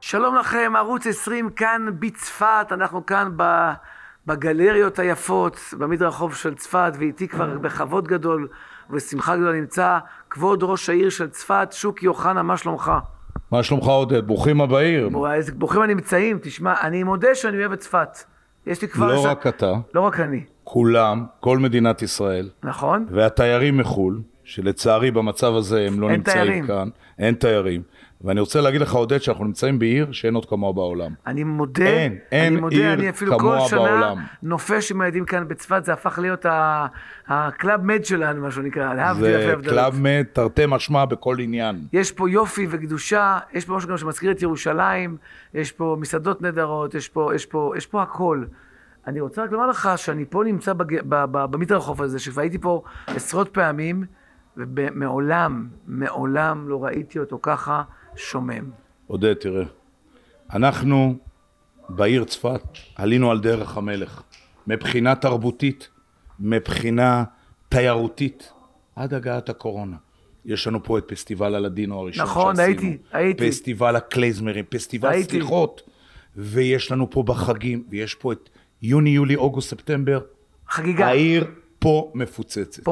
שלום לכם, ערוץ 20 כאן בצפת, אנחנו כאן בגלריות היפות, במדרחוב של צפת, ואיתי כבר בכבוד גדול ובשמחה גדולה נמצא כבוד ראש העיר של צפת, שוקי אוחנה, מה שלומך? מה שלומך עודד? ברוכים הבאים. ברוכים הנמצאים, תשמע, אני מודה שאני אוהב את צפת. יש לי כבר... לא רק אתה. לא רק אני. כולם, כל מדינת ישראל. נכון. והתיירים מחול, שלצערי במצב הזה הם לא נמצאים כאן. אין תיירים. ואני רוצה להגיד לך עודד שאנחנו נמצאים בעיר שאין עוד כמוה בעולם. אני מודה, אין עיר אפילו כל כמוה שנה בעולם. נופש עם הילדים כאן בצפת, זה הפך להיות הקלאב מד שלנו, מה שהוא נקרא. זה קלאב מד, תרתי משמע בכל עניין. יש פה יופי וקדושה, יש פה משהו גם שמזכיר את ירושלים, יש פה מסעדות נהדרות, יש פה הכל. אני רוצה רק לומר לך שאני פה נמצא במדרחוב הזה, שכבר הייתי פה עשרות פעמים, ומעולם לא ראיתי אותו ככה שומם. עודד, תראה, אנחנו בעיר צפת עלינו על דרך המלך, מבחינה תרבותית, מבחינה תיירותית, עד הגעת הקורונה. יש לנו פה את פסטיבל הלדינו הראשון נכון, שעשינו. הייתי. פסטיבל הקלייזמרים, פסטיבל סליחות, ויש לנו פה בחגים, ויש פה את יוני, יולי, אוגוסט, ספטמבר. חגיגה. העיר פה מפוצצת.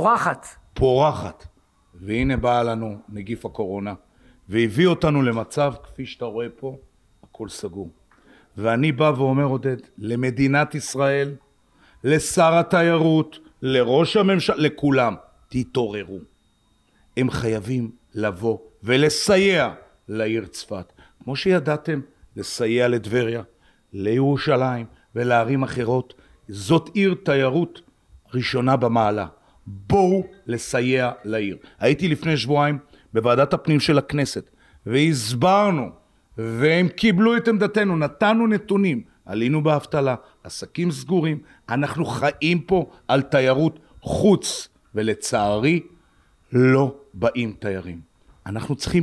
פורחת. והנה בא לנו נגיף הקורונה, והביא אותנו למצב, כפי שאתה רואה פה, הכל סגור. ואני בא ואומר עודד, למדינת ישראל, לשר התיירות, לראש הממשלה, לכולם, תתעוררו. הם חייבים לבוא ולסייע לעיר צפת. כמו שידעתם, לסייע לטבריה, לירושלים ולערים אחרות. זאת עיר תיירות ראשונה במעלה. בואו לסייע לעיר. הייתי לפני שבועיים בוועדת הפנים של הכנסת, והסברנו, והם קיבלו את עמדתנו, נתנו נתונים, עלינו באבטלה, עסקים סגורים, אנחנו חיים פה על תיירות חוץ, ולצערי לא באים תיירים. אנחנו צריכים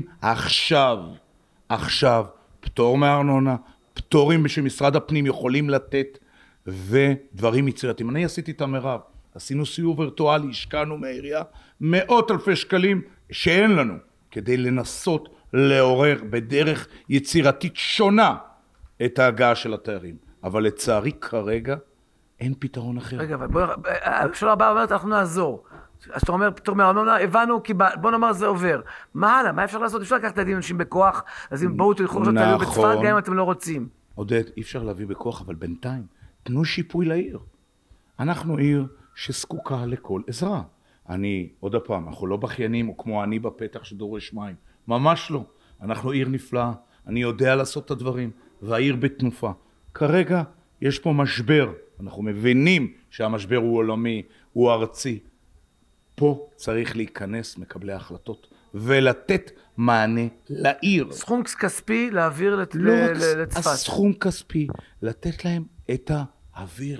עכשיו, פטור מארנונה, פטורים שמשרד הפנים יכולים לתת, ודברים יצירתיים. אני עשיתי את המרב. עשינו סיור וירטואלי, השקענו מהעירייה מאות אלפי שקלים שאין לנו, כדי לנסות לעורר בדרך יצירתית שונה את ההגעה של התיירים. אבל לצערי כרגע אין פתרון אחר. רגע, אבל השאלה הבאה אומרת, אנחנו נעזור. אז אתה אומר, פתאום מהארנונה, הבנו, כי בוא נאמר זה עובר. מה הלאה? מה אפשר לעשות? אפשר לקחת את הילדים אנשים בכוח, אז אם בואו תלכו לעשות תיירים בצפת, גם אם אתם לא רוצים. עודד, אי אפשר להביא בכוח, אבל בינתיים, תנו שיפוי לעיר. אנחנו עיר שזקוקה לכל עזרה. עוד הפעם, אנחנו לא בכיינים או כמו אני בפתח שדורש מים. ממש לא. אנחנו עיר נפלאה. אני יודע לעשות את הדברים, והעיר בתנופה. כרגע יש פה משבר. אנחנו מבינים שהמשבר הוא עולמי, הוא ארצי. פה צריך להיכנס מקבלי ההחלטות ולתת מענה לעיר. סכום כספי להעביר לצפת. הסכום כספי, לתת להם את האוויר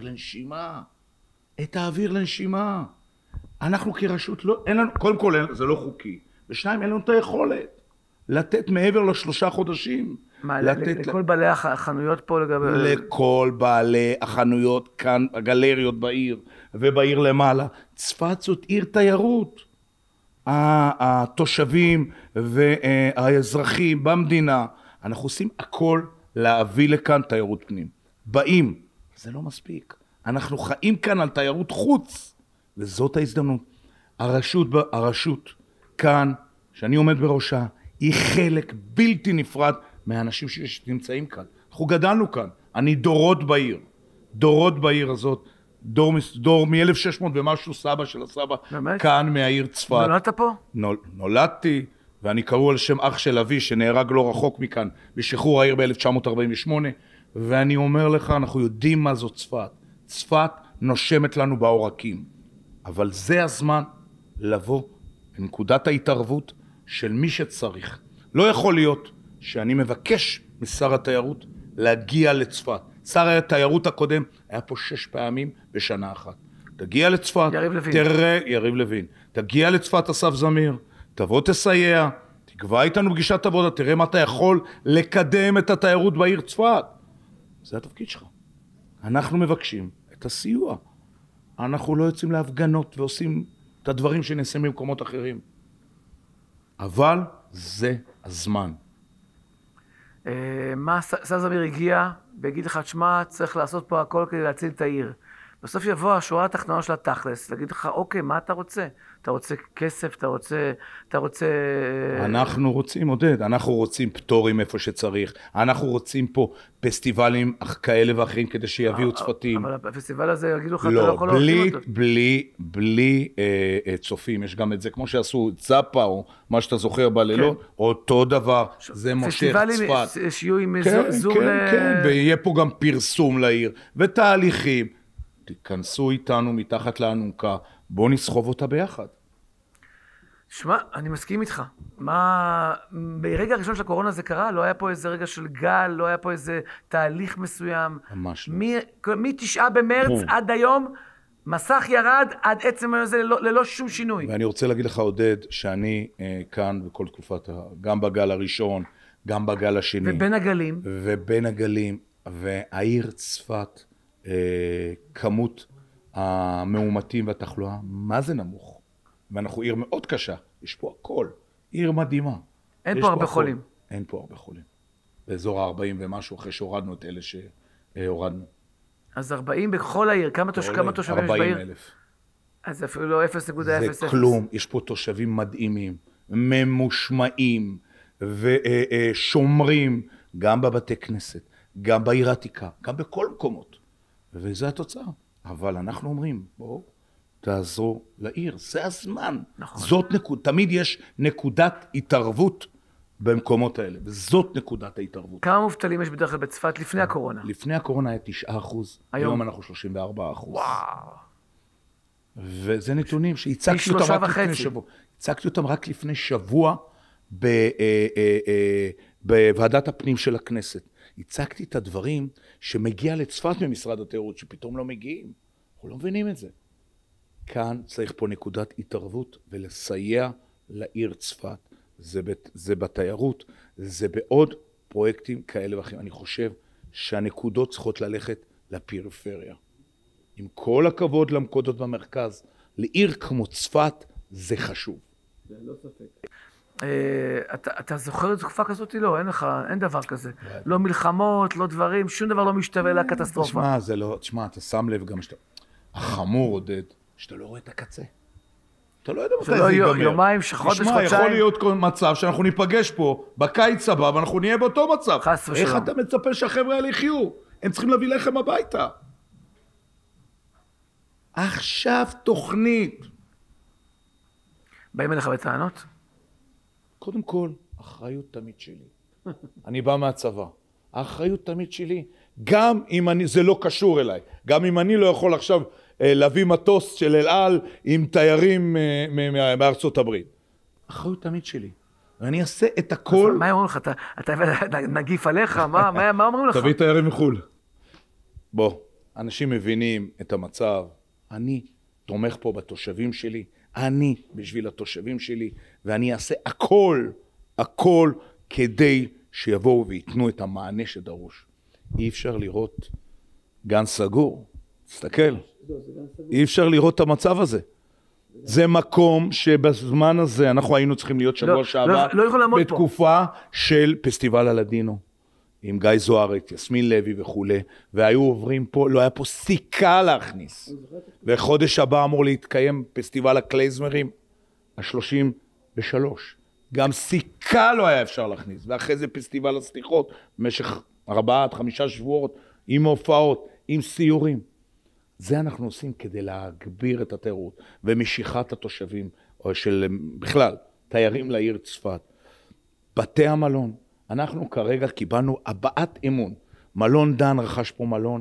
לנשימה. אנחנו כרשות אין לנו, קודם כל זה לא חוקי, ושניים אין לנו את היכולת לתת מעבר ל3 חודשים. מה, לכל בעלי החנויות פה לגבי... לכל בעלי החנויות כאן, הגלריות בעיר ובעיר למעלה. צפת זאת עיר תיירות. התושבים והאזרחים במדינה, אנחנו עושים הכל להביא לכאן תיירות פנים. באים, זה לא מספיק. אנחנו חיים כאן על תיירות חוץ, וזאת ההזדמנות. הרשות כאן, שאני עומד בראשה, היא חלק בלתי נפרד מהאנשים שנמצאים כאן. אנחנו גדלנו כאן, אני דורות בעיר הזאת, דור מ-1600 ומשהו סבא של הסבא, באמת? כאן מהעיר צפת. נולדת פה? נולדתי, ואני קראו על שם אח של אבי שנהרג לא רחוק מכאן, בשחרור העיר ב-1948, ואני אומר לך, אנחנו יודעים מה זאת צפת. צפת נושמת לנו בעורקים, אבל זה הזמן לבוא לנקודת ההתערבות של מי שצריך. לא יכול להיות שאני מבקש משר התיירות להגיע לצפת. שר התיירות הקודם היה פה 6 פעמים בשנה אחת. תגיע לצפת, תראה, יריב לוין, תגיע לצפת אסף זמיר, תבוא תסייע, תקבע איתנו פגישת עבודה, תראה מה אתה יכול לקדם את התיירות בעיר צפת. זה התפקיד שלך. אנחנו מבקשים את הסיוע. אנחנו לא יוצאים להפגנות ועושים את הדברים שנעשים במקומות אחרים. אבל זה הזמן. מה אסף זמיר הגיע ויגיד לך, תשמע, צריך לעשות פה הכל כדי להציל את העיר. בסוף יבוא השורה התחתונה של התכלס, להגיד לך, אוקיי, מה אתה רוצה? אתה רוצה כסף, אתה רוצה... אנחנו רוצים, עודד, אנחנו רוצים פטורים איפה שצריך, אנחנו רוצים פה פסטיבלים כאלה ואחרים כדי שיביאו צפתים. אבל הפסטיבל הזה יגידו לך, אתה לא יכול להושים אותו. בלי צופים, יש גם את זה, כמו שעשו זאפה, או מה שאתה זוכר בלילות, אותו דבר, זה מושך צפת. פסטיבלים שיהיו עם זום כן, ויהיה פה גם פרסום לעיר, ותהליכים. תיכנסו איתנו מתחת לאלונקה, בואו נסחוב אותה ביחד. שמע, אני מסכים איתך. ברגע הראשון של הקורונה זה קרה? לא היה פה איזה רגע של גל, לא היה פה איזה תהליך מסוים? ממש לא. מ-9 במרץ עד היום, מסך ירד עד עצם היום הזה ללא שום שינוי. ואני רוצה להגיד לך, עודד, שאני כאן בכל תקופת, גם בגל הראשון, גם בגל השני. ובין הגלים. והעיר צפת, כמות המאומתים והתחלואה, מה זה נמוך? ואנחנו עיר מאוד קשה, יש פה הכל, עיר מדהימה. אין פה הרבה חולים. אין פה הרבה חולים. באזור ה-40 ומשהו, אחרי שהורדנו את אלה שהורדנו. אז 40 בכל העיר, כמה תושבים יש בעיר? 40,000. אז אפילו לא 0.00. זה כלום, יש פה תושבים מדהימים, ממושמעים ושומרים, גם בבתי כנסת, גם בעיר העתיקה, גם בכל מקומות. וזו התוצאה. אבל אנחנו אומרים, בואו, תעזרו לעיר, זה הזמן. נכון. תמיד יש נקודת התערבות במקומות האלה, וזאת נקודת ההתערבות. כמה מובטלים יש בדרך כלל בצפת לפני הקורונה? לפני הקורונה היה 9%, היום אנחנו 34%. וואו. וזה נתונים שהצגתי אותם רק לפני שבוע. הצגתי אותם רק לפני שבוע בוועדת הפנים של הכנסת. הצגתי את הדברים שמגיע לצפת ממשרד התיירות, שפתאום לא מגיעים. אנחנו לא מבינים את זה. כאן צריך פה נקודת התערבות ולסייע לעיר צפת. זה בתיירות, זה בעוד פרויקטים כאלה ואחרים. אני חושב שהנקודות צריכות ללכת לפריפריה. עם כל הכבוד למקודות במרכז, לעיר כמו צפת זה חשוב. זה לא ספק. אתה זוכר את תקופה כזאת? לא, אין דבר כזה. לא מלחמות, לא דברים, שום דבר לא משתווה לקטסטרופה. תשמע, אתה שם לב גם החמור, עודד, שאתה לא רואה את הקצה. אתה לא יודע מתי זה ייגמר. יומיים, חודש, חודשיים. תשמע, יכול להיות מצב שאנחנו ניפגש פה בקיץ הבא, ואנחנו נהיה באותו מצב. חס ושלום. איך אתה מצפה שהחבר'ה האלה יחיו? הם צריכים להביא לחם הביתה. עכשיו תוכנית. באים אליך בטענות? קודם כל, האחריות תמיד שלי. אני בא מהצבא. האחריות תמיד שלי. גם אם זה לא קשור אליי. גם אם אני לא יכול עכשיו להביא מטוס של אל על עם תיירים מארצות הברית. האחריות תמיד שלי. ואני אעשה את הכל. מה אומרים לך? אתה נגיף עליך? מה אומרים לך? תביא תיירים מחול. בוא, אנשים מבינים את המצב. אני תומך פה בתושבים שלי. אני בשביל התושבים שלי, ואני אעשה הכל כדי שיבואו ויתנו את המענה שדרוש. אי אפשר לראות גן סגור. תסתכל. אי אפשר לראות את המצב הזה. זה מקום שבזמן הזה אנחנו היינו צריכים להיות שבוע שעבר, בתקופה של פסטיבל הלדינו, עם גיא זוארץ, יסמין לוי וכו', והיו עוברים פה, לא היה פה סיכה להכניס. וחודש הבא אמור להתקיים פסטיבל הקלייזמרים, ה-33. גם סיכה לא היה אפשר להכניס, ואחרי זה פסטיבל הסליחות, במשך 4-5 שבועות, עם הופעות, עם סיורים. זה אנחנו עושים כדי להגביר את התיירות, ומשיכת התושבים, או של בכלל, תיירים לעיר צפת. בתי המלון, אנחנו כרגע קיבלנו הבעת אמון. מלון דן רכש פה מלון,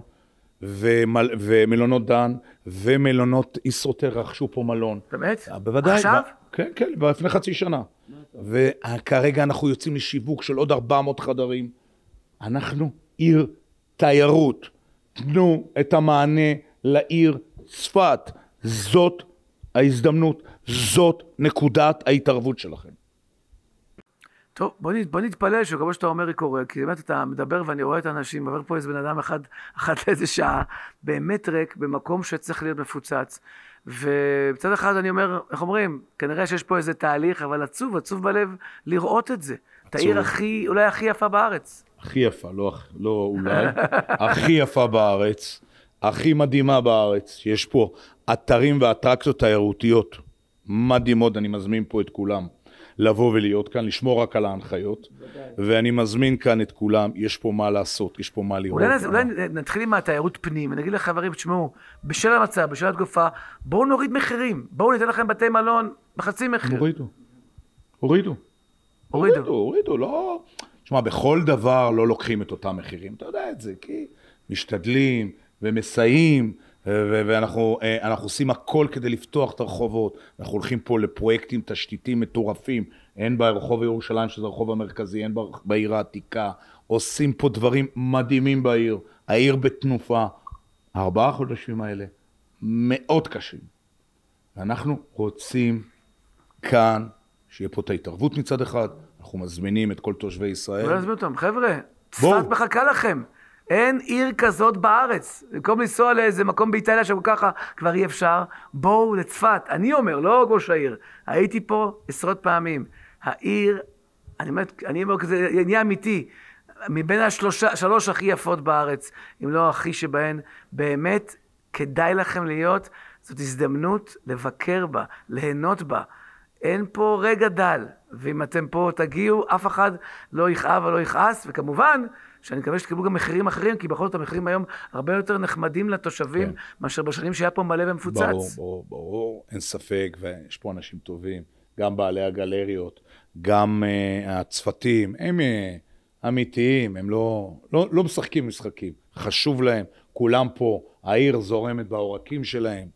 ומלונות דן, ומלונות ישרוטל רכשו פה מלון. באמת? בוודאי. עכשיו? כן, לפני חצי שנה. וכרגע אנחנו יוצאים לשיווק של עוד 400 חדרים. אנחנו עיר תיירות. תנו את המענה לעיר צפת. זאת ההזדמנות, זאת נקודת ההתערבות שלכם. טוב, בוא נתפלל שכל מה שאתה אומר יקורה, כי באמת אתה מדבר ואני רואה את האנשים, עובר פה איזה בן אדם אחד לאיזה שעה, באמת ריק, במקום שצריך להיות מפוצץ. ובצד אחד אני אומר, איך אומרים, כנראה שיש פה איזה תהליך, אבל עצוב בלב לראות את זה. את העיר הכי, אולי הכי יפה בארץ. הכי יפה, לא אולי, הכי יפה בארץ, הכי מדהימה בארץ. יש פה אתרים ואטרקציות תיירותיות מדהימות, אני מזמין פה את כולם לבוא ולהיות כאן, לשמור רק על ההנחיות, ואני מזמין כאן את כולם, יש פה מה לעשות, יש פה מה לראות. אולי נתחיל עם התיירות פנים, ונגיד לחברים, תשמעו, בשל המצב, בשל התקופה, בואו נוריד מחירים, בואו ניתן לכם בתי מלון בחצי מחיר. הורידו, לא... תשמע, בכל דבר לא לוקחים את אותם מחירים, אתה יודע את זה, כי משתדלים ומסייעים, ואנחנו עושים הכל כדי לפתוח את הרחובות, אנחנו הולכים פה לפרויקטים תשתיתיים מטורפים, אין ברחוב ירושלים שזה הרחוב המרכזי, אין בעיר העתיקה, עושים פה דברים מדהימים בעיר, העיר בתנופה, 4 חודשים האלה מאוד קשים, ואנחנו רוצים כאן שיהיה פה את ההתערבות מצד אחד, אנחנו מזמינים את כל תושבי ישראל. בואו נזמין אותם, חבר'ה, צפת מחכה לכם. אין עיר כזאת בארץ. במקום לנסוע לאיזה מקום באיטליה שכל ככה כבר אי אפשר, בואו לצפת. אני אומר, לא ראש העיר. הייתי פה עשרות פעמים. העיר, אני אומר כזה, נהיה אמיתי, מבין השלוש הכי יפות בארץ, אם לא הכי שבהן, באמת כדאי לכם להיות, זאת הזדמנות לבקר בה, ליהנות בה. אין פה רגע דל, ואם אתם פה תגיעו, אף אחד לא יכאב ולא יכעס, וכמובן שאני מקווה שתקבלו גם מחירים אחרים, כי בכל זאת המחירים היום הרבה יותר נחמדים לתושבים, כן. מאשר בשנים שהיה פה מלא ומפוצץ. ברור, אין ספק, ויש פה אנשים טובים, גם בעלי הגלריות, גם הצוותים, הם אמיתיים, הם לא משחקים משחקים, חשוב להם, כולם פה, העיר זורמת בעורקים שלהם,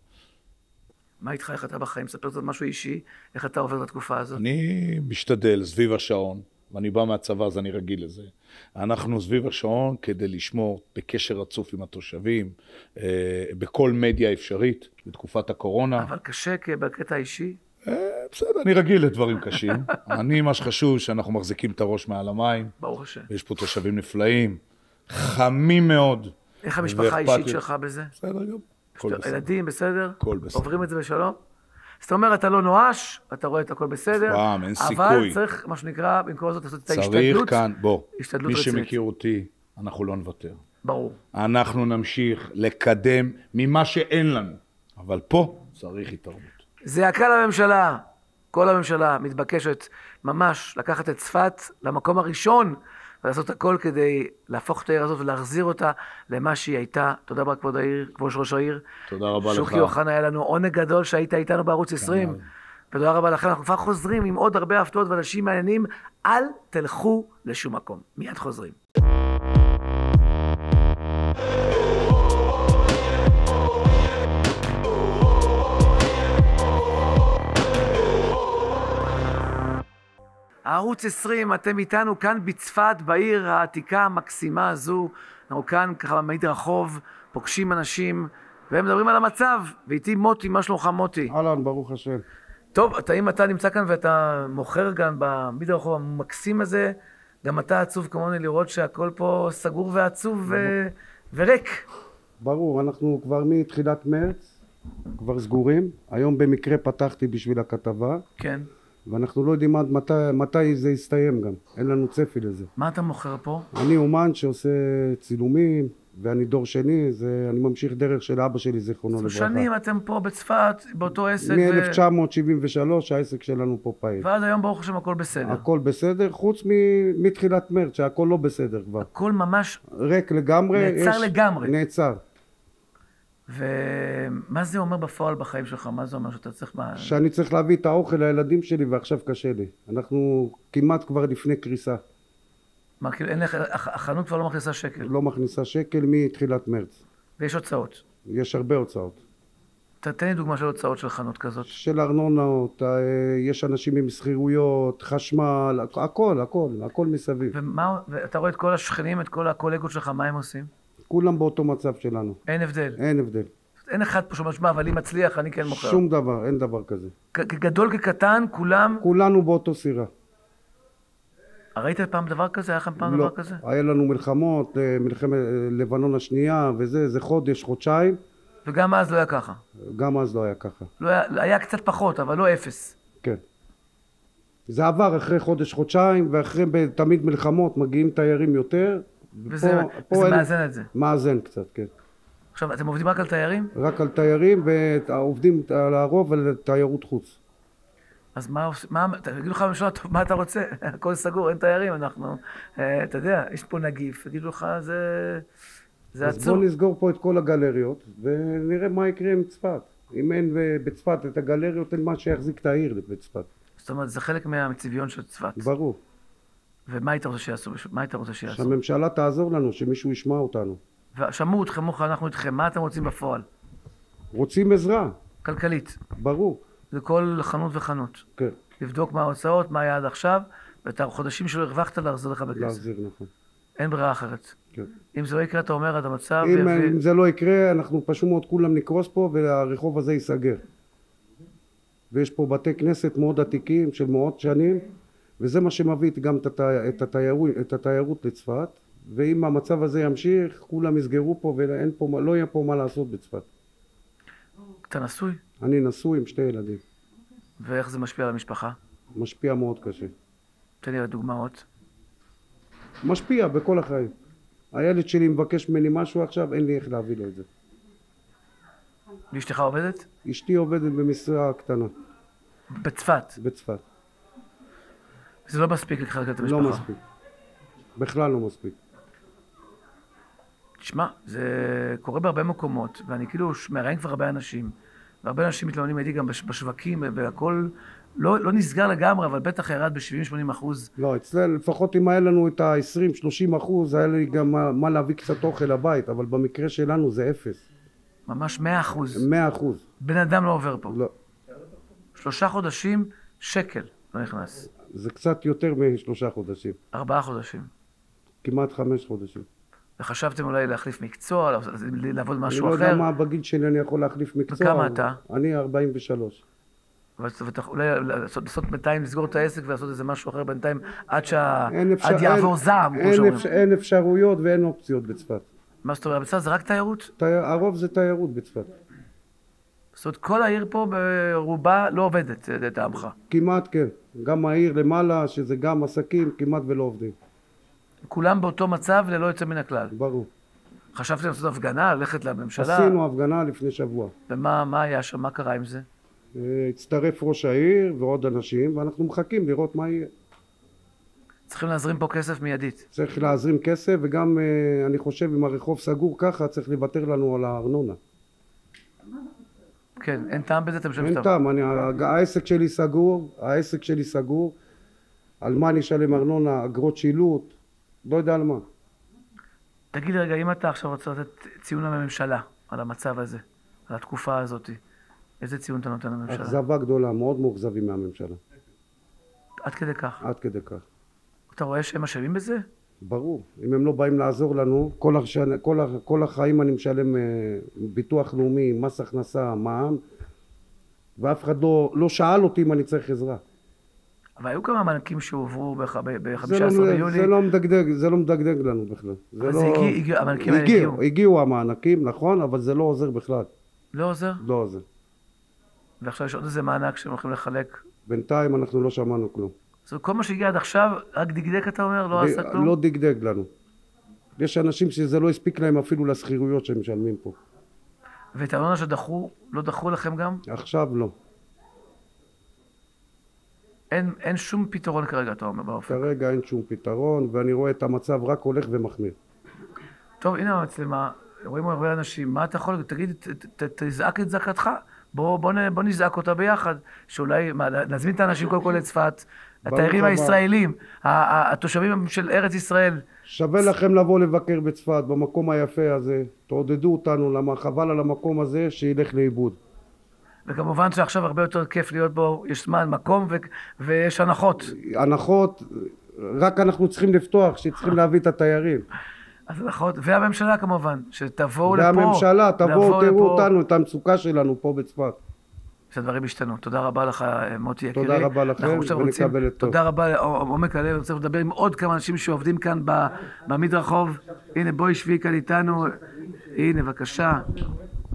מה איתך, איך אתה בחיים? ספר קצת משהו אישי, איך אתה עובר את התקופה הזאת? אני משתדל סביב השעון, ואני בא מהצבא אז אני רגיל לזה. אנחנו סביב השעון כדי לשמור בקשר רצוף עם התושבים, בכל מדיה אפשרית, בתקופת הקורונה. אבל קשה בקטע האישי? בסדר, אני רגיל לדברים קשים. אני, מה שחשוב, שאנחנו מחזיקים את הראש מעל המים. ברוך השם. יש פה תושבים נפלאים, חמים מאוד. איך המשפחה האישית שלך בזה? בסדר גם. ילדים בסדר? הכל בסדר. עוברים את זה בשלום? זאת אומרת, אתה לא נואש, אתה רואה את הכל בסדר, אין סיכוי. אבל צריך, מה שנקרא, במקום זאת, לעשות את ההשתדלות. צריך כאן, בוא, מי רצינית. שמכיר אותי, אנחנו לא נוותר. ברור. אנחנו נמשיך לקדם ממה שאין לנו, אבל פה צריך התערבות. זה הקל לממשלה, כל הממשלה מתבקשת ממש לקחת את צפת למקום הראשון, ולעשות הכל כדי להפוך את העיר הזאת ולהחזיר אותה למה שהיא הייתה. תודה רבה כבוד ראש העיר. תודה רבה לך. שוקי אוחנה, היה לנו עונג גדול שהיית איתנו בערוץ 20. ותודה רבה לכם. אנחנו כבר חוזרים עם עוד הרבה הפתעות ואנשים מעניינים. אל תלכו לשום מקום. מיד חוזרים. ערוץ 20, אתם איתנו כאן בצפת, בעיר העתיקה המקסימה הזו. אנחנו כאן ככה במאית רחוב, פוגשים אנשים, והם מדברים על המצב. ואיתי מוטי, מה שלומך מוטי? אהלן, ברוך השם. טוב, אם אתה נמצא כאן ואתה מוכר כאן במאית הרחוב המקסים הזה, גם אתה עצוב כמוני לראות שהכל פה סגור ועצוב וריק. ברור, אנחנו כבר מתחילת מרץ, כבר סגורים. היום במקרה פתחתי בשביל הכתבה. כן. ואנחנו לא יודעים עד מתי זה יסתיים גם, אין לנו צפי לזה. מה אתה מוכר פה? אני אומן שעושה צילומים, ואני דור שני, אני ממשיך דרך של אבא שלי, זיכרונו לברכה. שנים אתם פה בצפת, באותו עסק. מ-1973 העסק שלנו פה פעיל. ועד היום ברוך השם הכל בסדר. הכל בסדר, חוץ מתחילת מרץ, שהכל לא בסדר כבר. הכל ממש... ריק לגמרי. נעצר לגמרי. נעצר. ומה זה אומר בפועל בחיים שלך? מה זה אומר שאתה צריך... שאני צריך להביא את האוכל לילדים שלי ועכשיו קשה לי. אנחנו כמעט כבר לפני קריסה. מה, כאילו החנות כבר לא מכניסה שקל? לא מכניסה שקל מתחילת מרץ. ויש הוצאות? יש הרבה הוצאות. תן לי דוגמה של הוצאות של חנות כזאת. של ארנונות, יש אנשים עם שכירויות, חשמל, הכל מסביב. ואתה רואה את כל השכנים, את כל הקולגות שלך, מה הם עושים? כולם באותו מצב שלנו. אין הבדל? אין הבדל. אין אחד פה שמשמע, אבל אם מצליח, אני כן מוכר. שום דבר, אין דבר כזה. כגדול כקטן, כולם... כולנו באותו סירה. ראית פעם דבר כזה? היה לכם פעם דבר כזה? לא, היה לנו מלחמות, מלחמת לבנון השנייה, וזה, זה חודש, חודשיים. וגם אז לא היה ככה? גם אז לא היה ככה. היה קצת פחות, אבל לא אפס. כן. זה עבר אחרי חודש, חודשיים, ואחרי תמיד מלחמות מגיעים תיירים יותר. וזה מאזן את זה. מאזן קצת, כן. עכשיו, אתם עובדים רק על תיירים? רק על תיירים, ועובדים על הרוב על תיירות חוץ. אז תגידו לך הממשלה, טוב, מה אתה רוצה? הכל סגור, אין תיירים, אנחנו, אתה יודע, יש פה נגיף, תגידו לך, זה עצור. אז בוא נסגור פה את כל הגלריות, ונראה מה יקרה עם צפת. אם אין בצפת את הגלריות, אין מה שיחזיק את העיר בצפת. זאת אומרת, זה חלק מהצביון של צפת. ברור. ומה היית רוצה שיעשו? שהממשלה תעזור לנו, שמישהו ישמע אותנו. ושמעו אתכם, אנחנו איתכם, מה אתם רוצים בפועל? רוצים עזרה. כלכלית. ברור. זה כל חנות וחנות. כן. לבדוק מה ההוצאות, מה היה עד עכשיו, ואת החודשים שלא הרווחת להחזיר לך בכסף. להחזיר, נכון. אין ברירה אחרת. כן. אם זה לא יקרה, אתה אומר, עד המצב... אם זה לא יקרה, אנחנו פשוט מאוד כולם נקרוס פה, והרחוב הזה ייסגר. ויש פה בתי כנסת מאוד עתיקים של מאות שנים, וזה מה שמביא גם את התיירות לצפת, ואם המצב הזה ימשיך, כולם יסגרו פה, ולא יהיה פה מה לעשות בצפת. אתה נשוי? אני נשוי עם 2 ילדים. ואיך זה משפיע על המשפחה? משפיע מאוד קשה. תן לי דוגמאות. משפיע בכל החיים. הילד שלי מבקש ממני משהו עכשיו, אין לי איך להביא לו את זה. ואשתך עובדת? אשתי עובדת במשרה קטנה. בצפת? בצפת. זה לא מספיק לחלק את המשפחה? לא מספיק. בכלל לא מספיק. תשמע, זה קורה בהרבה מקומות, ואני כאילו מראיין כבר הרבה אנשים, והרבה אנשים מתלוננים, הייתי גם בשווקים, והכל לא נסגר לגמרי, אבל בטח ירד ב-70-80%. לא, אצלנו, לפחות אם היה לנו את ה-20-30%, היה לי גם מה להביא קצת אוכל לבית, אבל במקרה שלנו זה 0. ממש 100%. 100%. בן אדם לא עובר פה. לא. 3 חודשים, שקל לא נכנס. זה קצת יותר מ3 חודשים. 4 חודשים. כמעט 5 חודשים. וחשבתם אולי להחליף מקצוע, לעבוד משהו אחר? אני לא יודע מה בגיל שלי אני יכול להחליף מקצוע. וכמה אתה? אני 43. אולי לעשות בינתיים, לסגור את העסק ולעשות איזה משהו אחר בינתיים, עד יעבור זעם. אין אפשרויות ואין אופציות בצפת. מה זאת אומרת? בצפת זה רק תיירות? הרוב זה תיירות בצפת. זאת אומרת, כל העיר פה ברובה לא עובדת, לטעמך. כמעט כן. גם העיר למעלה, שזה גם עסקים, כמעט ולא עובדים. כולם באותו מצב ללא יוצא מן הכלל. ברור. חשבתם לעשות הפגנה, ללכת לממשלה? עשינו הפגנה לפני שבוע. ומה היה שם? מה קרה עם זה? הצטרף ראש העיר ועוד אנשים, ואנחנו מחכים לראות מה יהיה. צריכים להזרים פה כסף מיידית. צריך להזרים כסף, וגם אני חושב אם הרחוב סגור ככה, צריך לוותר לנו על הארנונה. כן, אין טעם בזה, אתם משלמים אין טעם, העסק שלי סגור, על מה אני אשלם ארנונה, אגרות שילוט, לא יודע על מה. תגיד לי רגע, אם אתה עכשיו רוצה לתת ציון לממשלה, על המצב הזה, על התקופה הזאת, איזה ציון אתה נותן לממשלה? אכזבה גדולה, מאוד מאוכזבים מהממשלה. עד כדי כך? עד כדי כך. אתה רואה שהם אשמים בזה? ברור. אם הם לא באים לעזור לנו, כל החיים אני משלם ביטוח לאומי, מס הכנסה, מע"מ, ואף אחד לא שאל אותי אם אני צריך עזרה. אבל היו כמה מענקים שהועברו ב-15 ביולי. זה לא מדגדג לנו בכלל. אבל זה הגיעו, המענקים האלה הגיעו. הגיעו המענקים, נכון, אבל זה לא עוזר בכלל. לא עוזר? לא עוזר. ועכשיו יש עוד איזה מענק שהם הולכים לחלק. בינתיים אנחנו לא שמענו כלום. אז כל מה שהגיע עד עכשיו, רק דגדג אתה אומר, לא עשה כלום? לא דגדג לנו. יש אנשים שזה לא הספיק להם אפילו לשכירויות שהם משלמים פה. ואת הארנונה שדחו, לא דחו לכם גם? עכשיו לא. אין שום פתרון כרגע, אתה אומר, באופן. כרגע אין שום פתרון, ואני רואה את המצב רק הולך ומחמיר. טוב, הנה המצלמה, רואים הרבה אנשים, מה אתה יכול, תגיד, תזעק את זעקתך, בוא נזעק אותה ביחד, שאולי, נזמין את האנשים קודם כל לצפת, התיירים הישראלים, התושבים של ארץ ישראל. שווה לכם לבוא לבקר בצפת, במקום היפה הזה, תעודדו אותנו, למה חבל על המקום הזה שילך לאיבוד. וכמובן שעכשיו הרבה יותר כיף להיות בו, יש זמן, מקום ויש הנחות. הנחות, רק אנחנו צריכים לפתוח, שצריכים להביא את התיירים. אז הנחות, והממשלה כמובן, שתבואו לפה. והממשלה, תבואו, תראו אותנו, את המצוקה שלנו פה בצפת. שהדברים השתנו. תודה רבה לך, מוטי יקירי. תודה רבה לכם, ונקבל את טוב. תודה רבה, עומק הלב, אני רוצה לדבר עם עוד כמה אנשים שעובדים כאן במדרחוב. הנה, בואי שבי כאן איתנו. הנה, בבקשה.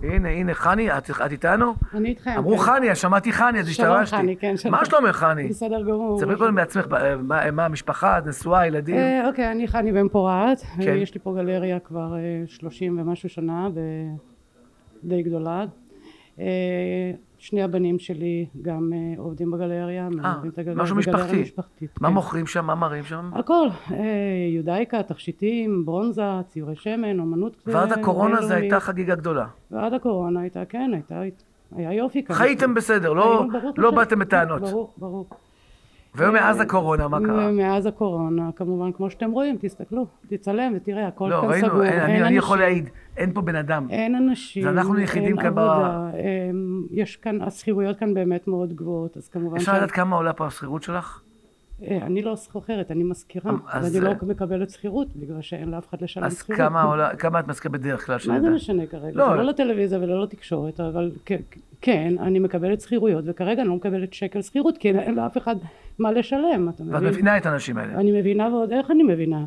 הנה, חני, את איתנו? אני איתכם. אמרו חני, שמעתי חני, אז השתרשתי. שלום חני, כן, שלום. מה שלומך חני? בסדר גמור. תספרי קודם בעצמך, מה המשפחה, נשואה, ילדים? אוקיי, אני חני בן פורת. כן. יש לי פה גלריה כבר 30 ומשהו שנה, די גדולה. שני הבנים שלי גם עובדים בגלריה. משהו משפחתי. מה מוכרים שם, מה מראים שם? הכל, יודאיקה, תכשיטים, ברונזה, ציורי שמן, אומנות. ועד הקורונה זה הייתה חגיגה גדולה. ועד הקורונה הייתה, כן, היה יופי כזה. חייתם בסדר, לא באתם בטענות. ברור. ומאז הקורונה, מה קרה? ומאז הקורונה, כמובן, כמו שאתם רואים, תסתכלו, תצלם ותראה, הכל לא, כאן ראינו, סגור. אני יכול להעיד, אין פה בן אדם. אין אנשים, זה אנחנו יחידים כאן אין עבודה, יש כאן, השכירויות כאן באמת מאוד גבוהות, אז כמובן... אפשר לדעת כמה עולה פה השכירות שלך? אני לא שוכרת, אני מזכירה, ואני לא מקבלת שכירות, בגלל שאין לאף אחד לשלם שכירות. אז כמה את מזכירה בדרך כלל? מה זה משנה כרגע? לא לטלוויזיה ולא לתקשורת, אבל כן, אני מקבלת שכירויות, וכרגע אני לא מקבלת שקל שכירות, כי אין לאף אחד מה לשלם, אתה מבין? ואת מבינה את האנשים האלה? אני מבינה, ועוד איך אני מבינה.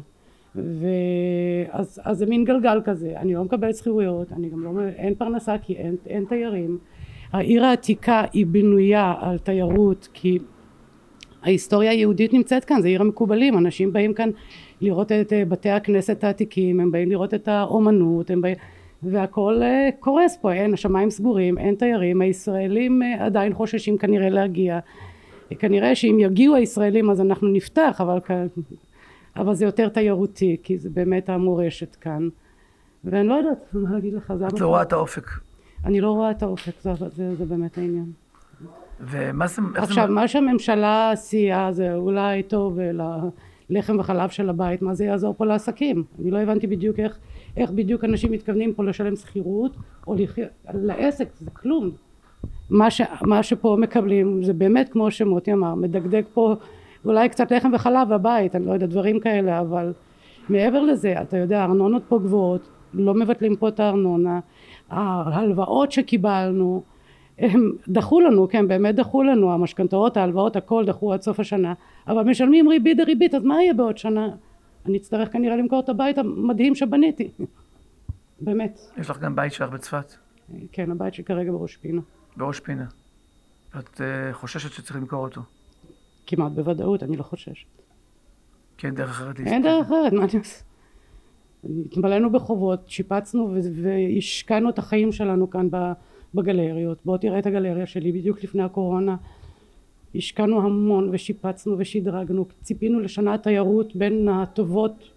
אז זה מין גלגל כזה, אני לא מקבלת שכירויות, אני גם לא, אין פרנסה כי אין תיירים. העיר העתיקה היא בנויה על תיירות, כי ההיסטוריה היהודית נמצאת כאן, זה עיר המקובלים, אנשים באים כאן לראות את בתי הכנסת העתיקים, הם באים לראות את האומנות, והכל קורס פה, השמיים סגורים, אין תיירים, הישראלים עדיין חוששים כנראה להגיע, כנראה שאם יגיעו הישראלים אז אנחנו נפתח, אבל זה יותר תיירותי, כי זה באמת המורשת כאן, ואני לא יודעת מה להגיד לך. את לא רואה את האופק? אני לא רואה את האופק, זה באמת העניין. ומה זה... עכשיו, מה שהממשלה עשייה זה אולי טוב ללחם וחלב של הבית, מה זה יעזור פה לעסקים? אני לא הבנתי בדיוק איך בדיוק אנשים מתכוונים פה לשלם שכירות, או לעסק, זה כלום. מה שפה מקבלים, זה באמת כמו שמוטי אמר, מדגדג פה אולי קצת לחם וחלב בבית, אני לא יודע, דברים כאלה, אבל מעבר לזה, אתה יודע, הארנונות פה גבוהות, לא מבטלים פה את הארנונה, ההלוואות שקיבלנו, הם דחו לנו, כן, באמת דחו לנו, המשכנתאות, ההלוואות, הכל דחו עד סוף השנה, אבל משלמים ריבית דריבית, אז מה יהיה בעוד שנה? אני אצטרך כנראה למכור את הבית המדהים שבניתי, באמת. יש לך גם בית שלך בצפת? כן, הבית שכרגע בראש פינה. בראש פינה. ואת חוששת שצריך למכור אותו? כמעט בוודאות, אני לא חוששת. כן, דרך אחרת. אין דרך אחרת, מה אני עושה? התמלאנו בחובות, שיפצנו והשקענו את החיים שלנו כאן בגלריות. בוא תראה את הגלריה שלי בדיוק לפני הקורונה. השקענו המון ושיפצנו ושדרגנו, ציפינו לשנה התיירות בין הטובות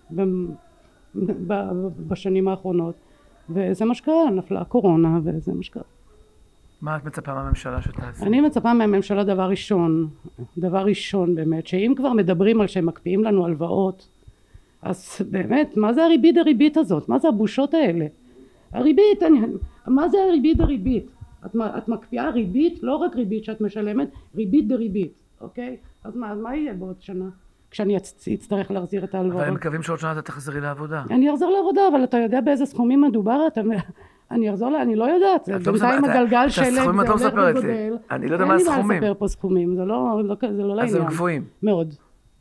בשנים האחרונות, וזה מה שקרה, נפלה הקורונה וזה מה שקרה. מה את מצפה מהממשלה שתעשה? אני מצפה מהממשלה דבר ראשון באמת, שאם כבר מדברים על שהם מקפיאים לנו הלוואות, אז באמת, מה זה הריבית הזאת? מה זה הבושות האלה? הריבית, מה זה הריבית? את מקפיאה ריבית, לא רק ריבית שאת משלמת, ריבית דריבית, אוקיי? אז מה יהיה בעוד שנה? כשאני אצטרך להחזיר את ההלוואות. אבל הם מקווים שעוד שנה אתה תחזרי לעבודה. אני אחזור לעבודה, אבל אתה יודע באיזה סכומים מדובר? אני לא יודעת. בינתיים הגלגל שלג, זה הולך וגודל. אני לא יודע מה הסכומים. אין לי מה לספר פה סכומים, זה לא לעניין. אז הם גבוהים. מאוד.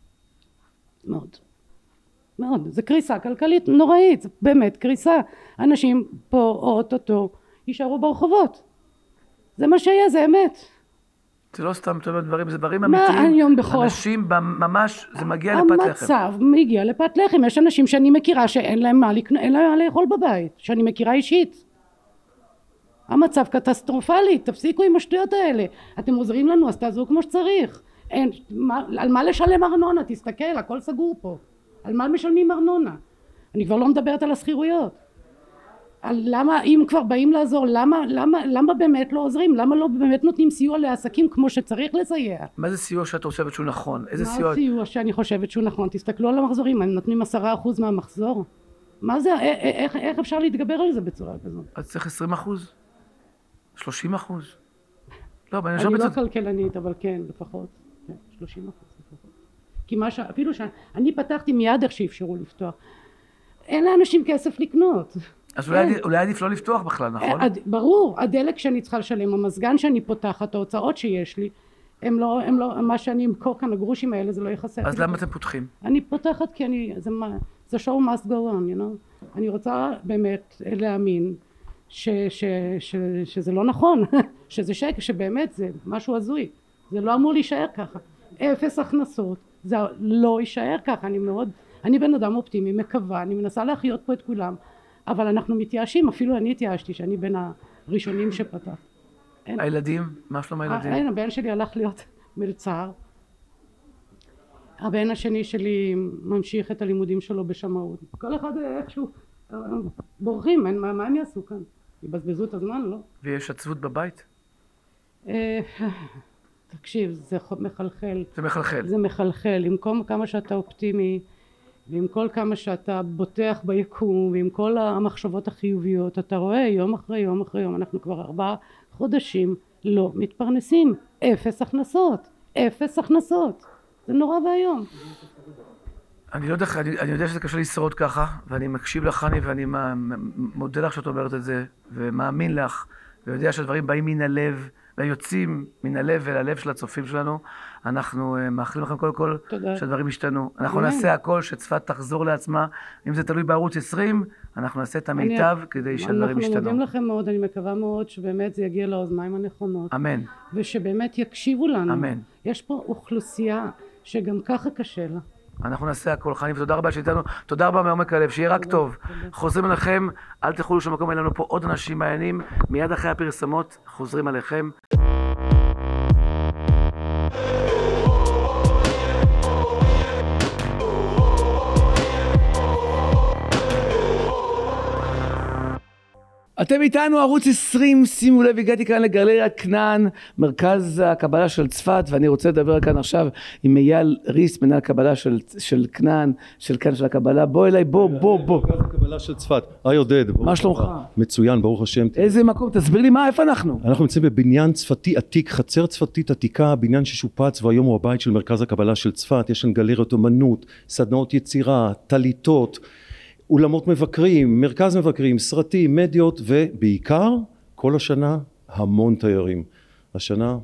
זה קריסה כלכלית נוראית, באמת קריסה. אנשים פה אוטוטו יישארו ברחובות. זה מה שהיה, זה אמת. זה לא סתם דברים, זה דברים אמיתיים. אנשים ממש, זה מגיע לפת לחם. המצב מגיע לפת לחם. יש אנשים שאני מכירה שאין להם מה לאכול בבית, שאני מכירה אישית. המצב קטסטרופלי, תפסיקו עם השטויות האלה. אתם עוזרים לנו, אז תעזרו כמו שצריך. על מה לשלם ארנונה? תסתכל, הכל סגור פה. על מה משלמים ארנונה? אני כבר לא מדברת על השכירויות. למה, אם כבר באים לעזור, למה באמת לא עוזרים? למה לא באמת נותנים סיוע לעסקים כמו שצריך לסייע? מה זה סיוע שאת חושבת שהוא נכון? איזה מה סיוע? הסיוע שאני חושבת שהוא נכון? תסתכלו על המחזורים, הם נותנים 10% מהמחזור. מה זה? איך אפשר להתגבר על זה בצורה כזאת? אז צריך 20%? 30%? לא, אני לא כלכלנית, אבל כן, לפחות. 30% לפחות. כי אפילו שאני פתחתי מיד איך שאפשרו לפתוח. אין לאנשים כסף לקנות. אז אולי עדיף לא לפתוח בכלל, נכון? ברור, הדלק שאני צריכה לשלם, המזגן שאני פותחת, ההוצאות שיש לי, הם לא, מה שאני אמכור כאן, הגרושים האלה, זה לא יחסר. אז למה אתם פותחים? אני פותחת כי זה show must go on, you know? אני רוצה באמת להאמין שזה לא נכון, שזה שקר, שבאמת זה משהו הזוי, זה לא אמור להישאר ככה, 0 הכנסות, זה לא יישאר ככה. אני בן אדם אופטימי, מקווה, אני מנסה להחיות פה את כולם, אבל אנחנו מתייאשים, אפילו אני התייאשתי שאני בין הראשונים שפתח. הילדים? מה שלום הילדים? הבן שלי הלך להיות מלצר, הבן השני שלי ממשיך את הלימודים שלו בשמאות, כל אחד איכשהו בורחים, מה הם יעשו כאן? יבזבזו את הזמן, לא? ויש עצבות בבית? תקשיב, זה מחלחל. זה מחלחל. זה מחלחל, עם כל כמה שאתה אופטימי, ועם כל כמה שאתה בוטח ביקום, ועם כל המחשבות החיוביות, אתה רואה יום אחרי יום אחרי יום, אנחנו כבר 4 חודשים לא מתפרנסים, 0 הכנסות, 0 הכנסות, זה נורא והיום. אני לא יודע, אני יודע שזה קשה לשרוד ככה, ואני מקשיב לך, חני, ואני מודה לך שאת אומרת את זה, ומאמין לך, ויודע שהדברים באים מן הלב, ויוצאים מן הלב וללב של הצופים שלנו. אנחנו מאחלים לכם קודם כל שהדברים ישתנו. אנחנו נעשה הכל שצפת תחזור לעצמה, אם זה תלוי בערוץ 20, אנחנו נעשה את המיטב כדי שהדברים ישתנו. אנחנו מודים לכם מאוד, אני מקווה מאוד שבאמת זה יגיע לאוזניים הנכונות. אמן. ושבאמת יקשיבו לנו. אמן. יש פה אוכלוסייה שגם ככה קשה לה. אנחנו נעשה הכל, חני, ותודה רבה שאיתנו, תודה רבה מעומק הלב, שיהיה רק טוב. חוזרים עליכם, אל תלכו לשום מקום, אין לנו פה עוד אנשים מעניינים, מיד אחרי הפרסמות חוזרים עליכם. אתם איתנו, ערוץ 20, שימו לב, הגעתי כאן לגלריית כנען, מרכז הקבלה של צפת, ואני רוצה לדבר כאן עכשיו עם אייל ריס, מנהל הקבלה של כנען, של הקבלה. בוא אליי, בוא. מרכז הקבלה של צפת. היי עודד. מה שלומך? מצוין, ברוך השם. איזה מקום? תסביר לי איפה אנחנו? אנחנו נמצאים בבניין צפתי עתיק, חצר צפתית עתיקה, בניין ששופץ, והיום הוא הבית של מרכז הקבלה של צפת. יש שם גלריות אומנות, סדנאות יצירה, טליתות, אולמות מבקרים, מרכז מבקרים, סרטים, מדיות, ובעיקר כל השנה המון תיירים. השנה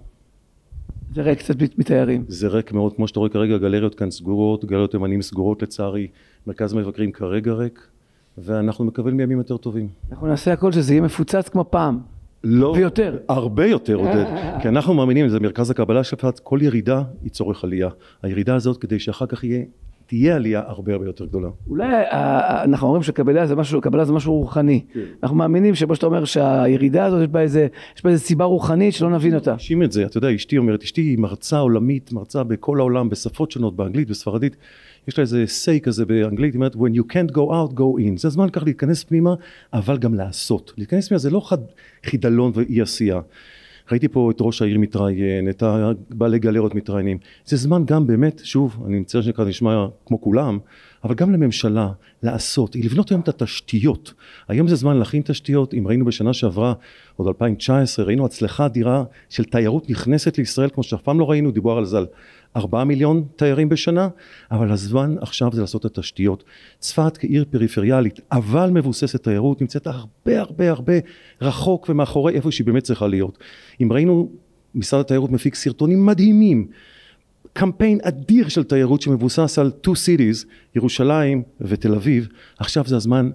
זה ריק קצת מתיירים. זה ריק מאוד, כמו שאתה רואה כרגע, גלריות כאן סגורות, גלריות אמנים סגורות לצערי, מרכז מבקרים כרגע ריק, ואנחנו מקווים בימים יותר טובים. אנחנו נעשה הכל שזה יהיה מפוצץ כמו פעם. לא, ויותר. הרבה יותר עודד, כי אנחנו מאמינים, זה מרכז הקבלה של צפת, כל ירידה היא צורך עלייה. הירידה הזאת כדי שאחר כך תהיה עלייה הרבה יותר גדולה. אולי אנחנו אומרים שקבלה זה משהו רוחני. אנחנו מאמינים שבו שאתה אומר שהירידה הזאת יש בה איזה סיבה רוחנית שלא נבין אותה. אנשים את זה, אתה יודע, אשתי אומרת, אשתי היא מרצה עולמית, מרצה בכל העולם, בשפות שונות, באנגלית, בספרדית, יש לה איזה say כזה באנגלית, היא אומרת, when you can't go out, go in. זה הזמן כך להתכנס פנימה, אבל גם לעשות. להתכנס פנימה זה לא חידלון ואי עשייה. ראיתי פה את ראש העיר מתראיין, את בעלי גלריות מתראיינים. זה זמן גם באמת, שוב, אני מצטער שכאן נשמע כמו כולם, אבל גם לממשלה לעשות, היא לבנות היום את התשתיות. היום זה זמן להכין תשתיות, אם ראינו בשנה שעברה, עוד 2019, ראינו הצלחה אדירה של תיירות נכנסת לישראל, כמו שאף פעם לא ראינו, דיבור על זה על 4 מיליון תיירים בשנה, אבל הזמן עכשיו זה לעשות את התשתיות. צפת כעיר פריפריאלית, אבל מבוססת תיירות, נמצאת הרבה רחוק ומאחורי איפה שהיא באמת צריכה להיות. אם ראינו, משרד התיירות מפיק סרטונים מדהימים, קמפיין אדיר של תיירות שמבוסס על 2 cities, ירושלים ותל אביב, עכשיו זה הזמן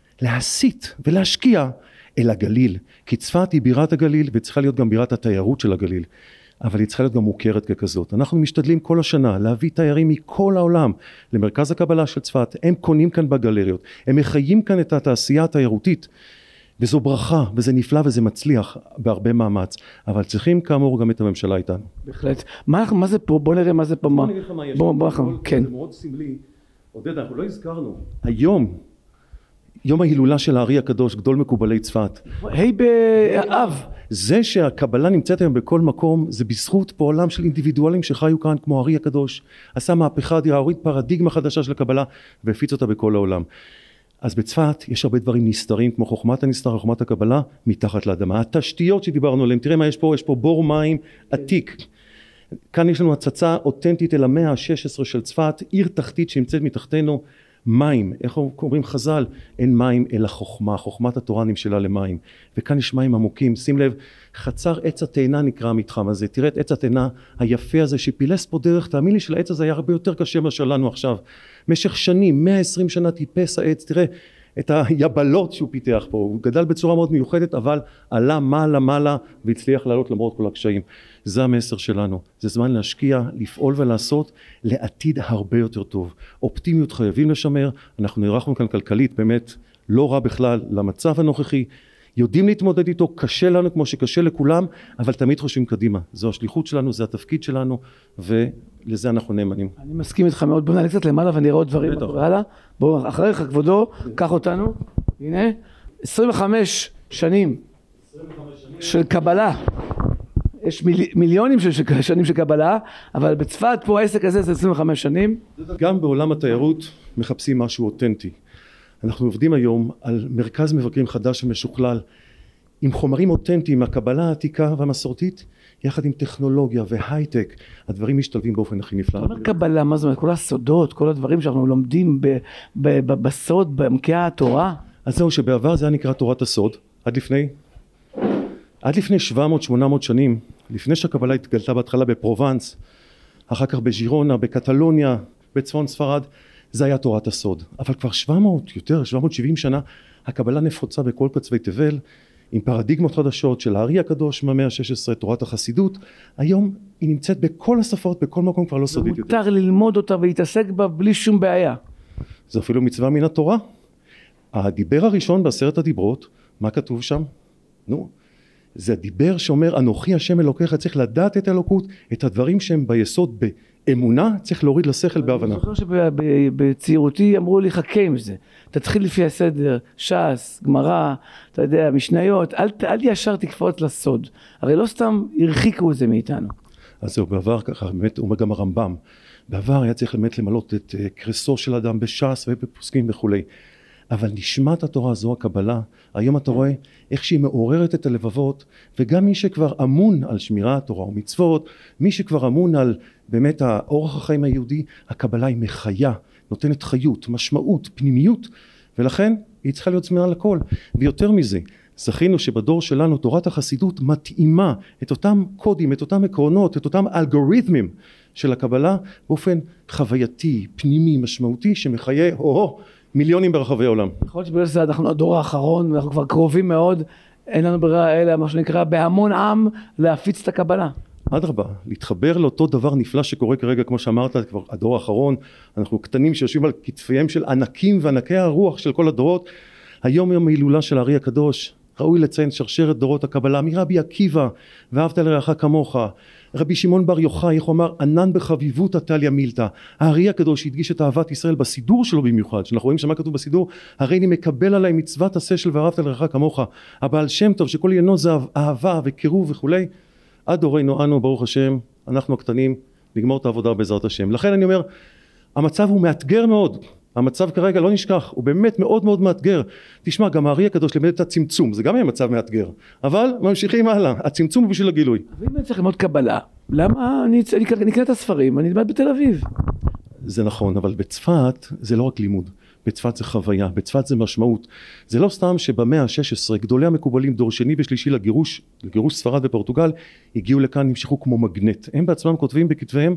להסיט ולהשקיע אל הגליל, כי צפת היא בירת הגליל וצריכה להיות גם בירת התיירות של הגליל. אבל היא צריכה להיות גם מוכרת ככזאת. אנחנו משתדלים כל השנה להביא תיירים מכל העולם למרכז הקבלה של צפת. הם קונים כאן בגלריות, הם מחיים כאן את התעשייה התיירותית, וזו ברכה, וזה נפלא וזה מצליח בהרבה מאמץ, אבל צריכים כאמור גם את הממשלה איתנו. בהחלט. מה זה פה? בוא נראה מה זה פה. בוא נגיד לך מה יש. כן. זה מאוד סמלי. עודד, אנחנו לא הזכרנו. היום, יום ההילולה של הארי הקדוש, גדול מקובלי צפת. היי באב. זה שהקבלה נמצאת היום בכל מקום, זה בזכות פועלם של אינדיבידואלים שחיו כאן, כמו הארי הקדוש, עשה מהפכה אדירה, הוריד פרדיגמה חדשה של הקבלה, והפיץ אותה בכל העולם. אז בצפת יש הרבה דברים נסתרים, כמו חוכמת הנסתר, חוכמת הקבלה, מתחת לאדמה. התשתיות שדיברנו עליהן, תראה מה יש פה, יש פה בור מים עתיק. כאן יש לנו הצצה אותנטית אל המאה ה-16 של צפת, עיר תחתית שנמצאת מתחתנו, מים, איך אומרים חז"ל, אין מים אלא חוכמה, חוכמת התורה נמשלה למים, וכאן יש מים עמוקים, שים לב, חצר עץ התאנה נקרא המתחם הזה, תראה את עץ התאנה היפה הזה שפילס פה דרך, תאמין לי שלעץ הזה היה הרבה יותר קשה מה שלנו עכשיו, משך שנים, 120 שנה טיפס העץ, תראה את היבלות שהוא פיתח פה, הוא גדל בצורה מאוד מיוחדת, אבל עלה מעלה והצליח לעלות למרות כל הקשיים. זה המסר שלנו, זה זמן להשקיע, לפעול ולעשות לעתיד הרבה יותר טוב. אופטימיות חייבים לשמר, אנחנו נערכנו כאן כלכלית באמת לא רע בכלל למצב הנוכחי, יודעים להתמודד איתו, קשה לנו כמו שקשה לכולם, אבל תמיד חושבים קדימה. זו השליחות שלנו, זה התפקיד שלנו, ולזה אנחנו נאמנים. אני מסכים איתך מאוד. בוא נעלה קצת למעלה ונראה עוד דברים. הלאה. בואו, אחריך כבודו, קח אותנו. הנה, 25 שנים של קבלה. יש מיליונים של שנים של קבלה, אבל בצפת פה העסק הזה זה 25 שנים. גם בעולם התיירות מחפשים משהו אותנטי. אנחנו עובדים היום על מרכז מבקרים חדש ומשוכלל עם חומרים אותנטיים מהקבלה העתיקה והמסורתית יחד עם טכנולוגיה והייטק. הדברים משתלבים באופן הכי נפלא. כל הקבלה, מה זאת אומרת? כל הסודות, כל הדברים שאנחנו לומדים בסוד, בעמקי התורה. אז זהו שבעבר זה היה נקרא תורת הסוד עד לפני 700-800 שנים, לפני שהקבלה התגלתה בהתחלה בפרובנס, אחר כך בז'ירונה, בקטלוניה, בצפון ספרד, זה היה תורת הסוד. אבל כבר 770 שנה, הקבלה נפוצה בכל קצווי תבל, עם פרדיגמות חדשות של הארי הקדוש מהמאה ה-16, תורת החסידות. היום היא נמצאת בכל השפות, בכל מקום כבר לא סודית יותר. מותר ללמוד אותה ולהתעסק בה בלי שום בעיה. זה אפילו מצווה מן התורה. הדיבר הראשון בעשרת הדיברות, מה כתוב שם? זה הדיבר שאומר אנוכי השם אלוקיך, צריך לדעת את האלוקות, את הדברים שהם ביסוד באמונה, צריך להוריד לשכל בהבנה. אני זוכר שבצעירותי אמרו לי חכה עם זה, תתחיל לפי הסדר, ש"ס, גמרא, אתה יודע, משניות, אל ישר תקפוץ לסוד, הרי לא סתם הרחיקו את זה מאיתנו. אז זהו, בעבר ככה, באמת אומר גם הרמב"ם, בעבר היה צריך באמת למלות את קרסו של אדם בש"ס ובפוסקים וכולי. אבל נשמת התורה זו הקבלה, היום אתה רואה איך שהיא מעוררת את הלבבות, וגם מי שכבר אמון על שמירת תורה ומצוות, מי שכבר אמון על באמת האורח החיים היהודי, הקבלה היא מחיה, נותנת חיות, משמעות, פנימיות, ולכן היא צריכה להיות זמינה לכל. ויותר מזה, זכינו שבדור שלנו תורת החסידות מתאימה את אותם קודים, את אותם עקרונות, את אותם אלגוריתמים של הקבלה, באופן חווייתי, פנימי, משמעותי, שמחיה מיליונים ברחבי העולם. יכול להיות שבגלל זה אנחנו הדור האחרון, אנחנו כבר קרובים מאוד, אין לנו ברירה אלא מה שנקרא בהמון עם להפיץ את הקבלה. אדרבה, להתחבר לאותו דבר נפלא שקורה כרגע, כמו שאמרת, כבר הדור האחרון, אנחנו קטנים שיושבים על כתפיהם של ענקים וענקי הרוח של כל הדורות. היום יום ההילולה של הארי הקדוש, ראוי לציין שרשרת דורות הקבלה מרבי עקיבא, ואהבת לרעך כמוך, רבי שמעון בר יוחאי, איך הוא אמר, ענן בחביבות עתליא מילתא. הארי הקדוש הדגיש את אהבת ישראל בסידור שלו במיוחד, שאנחנו רואים שמה כתוב בסידור, הרי אני מקבל עליי מצוות עשה של ואהבת לרעך כמוך. הבעל שם טוב שכל עניינו זה אהבה וקירוב וכולי, עד דורנו אנו ברוך השם, אנחנו הקטנים נגמור את העבודה בעזרת השם. לכן אני אומר, המצב הוא מאתגר מאוד, המצב כרגע לא נשכח, הוא באמת מאוד מאוד מאתגר. תשמע, גם הארי הקדוש לימד את הצמצום, זה גם היה מצב מאתגר, אבל ממשיכים הלאה, הצמצום הוא בשביל הגילוי. אבל אם אני צריך ללמוד קבלה, למה אני אקנה את הספרים, אני אלמד בתל אביב? זה נכון, אבל בצפת זה לא רק לימוד, בצפת זה חוויה, בצפת זה משמעות. זה לא סתם שבמאה ה-16 גדולי המקובלים דור שני ושלישי לגירוש ספרד ופורטוגל, הגיעו לכאן, נמשכו כמו מגנט. הם בעצמם כותבים בכתביהם,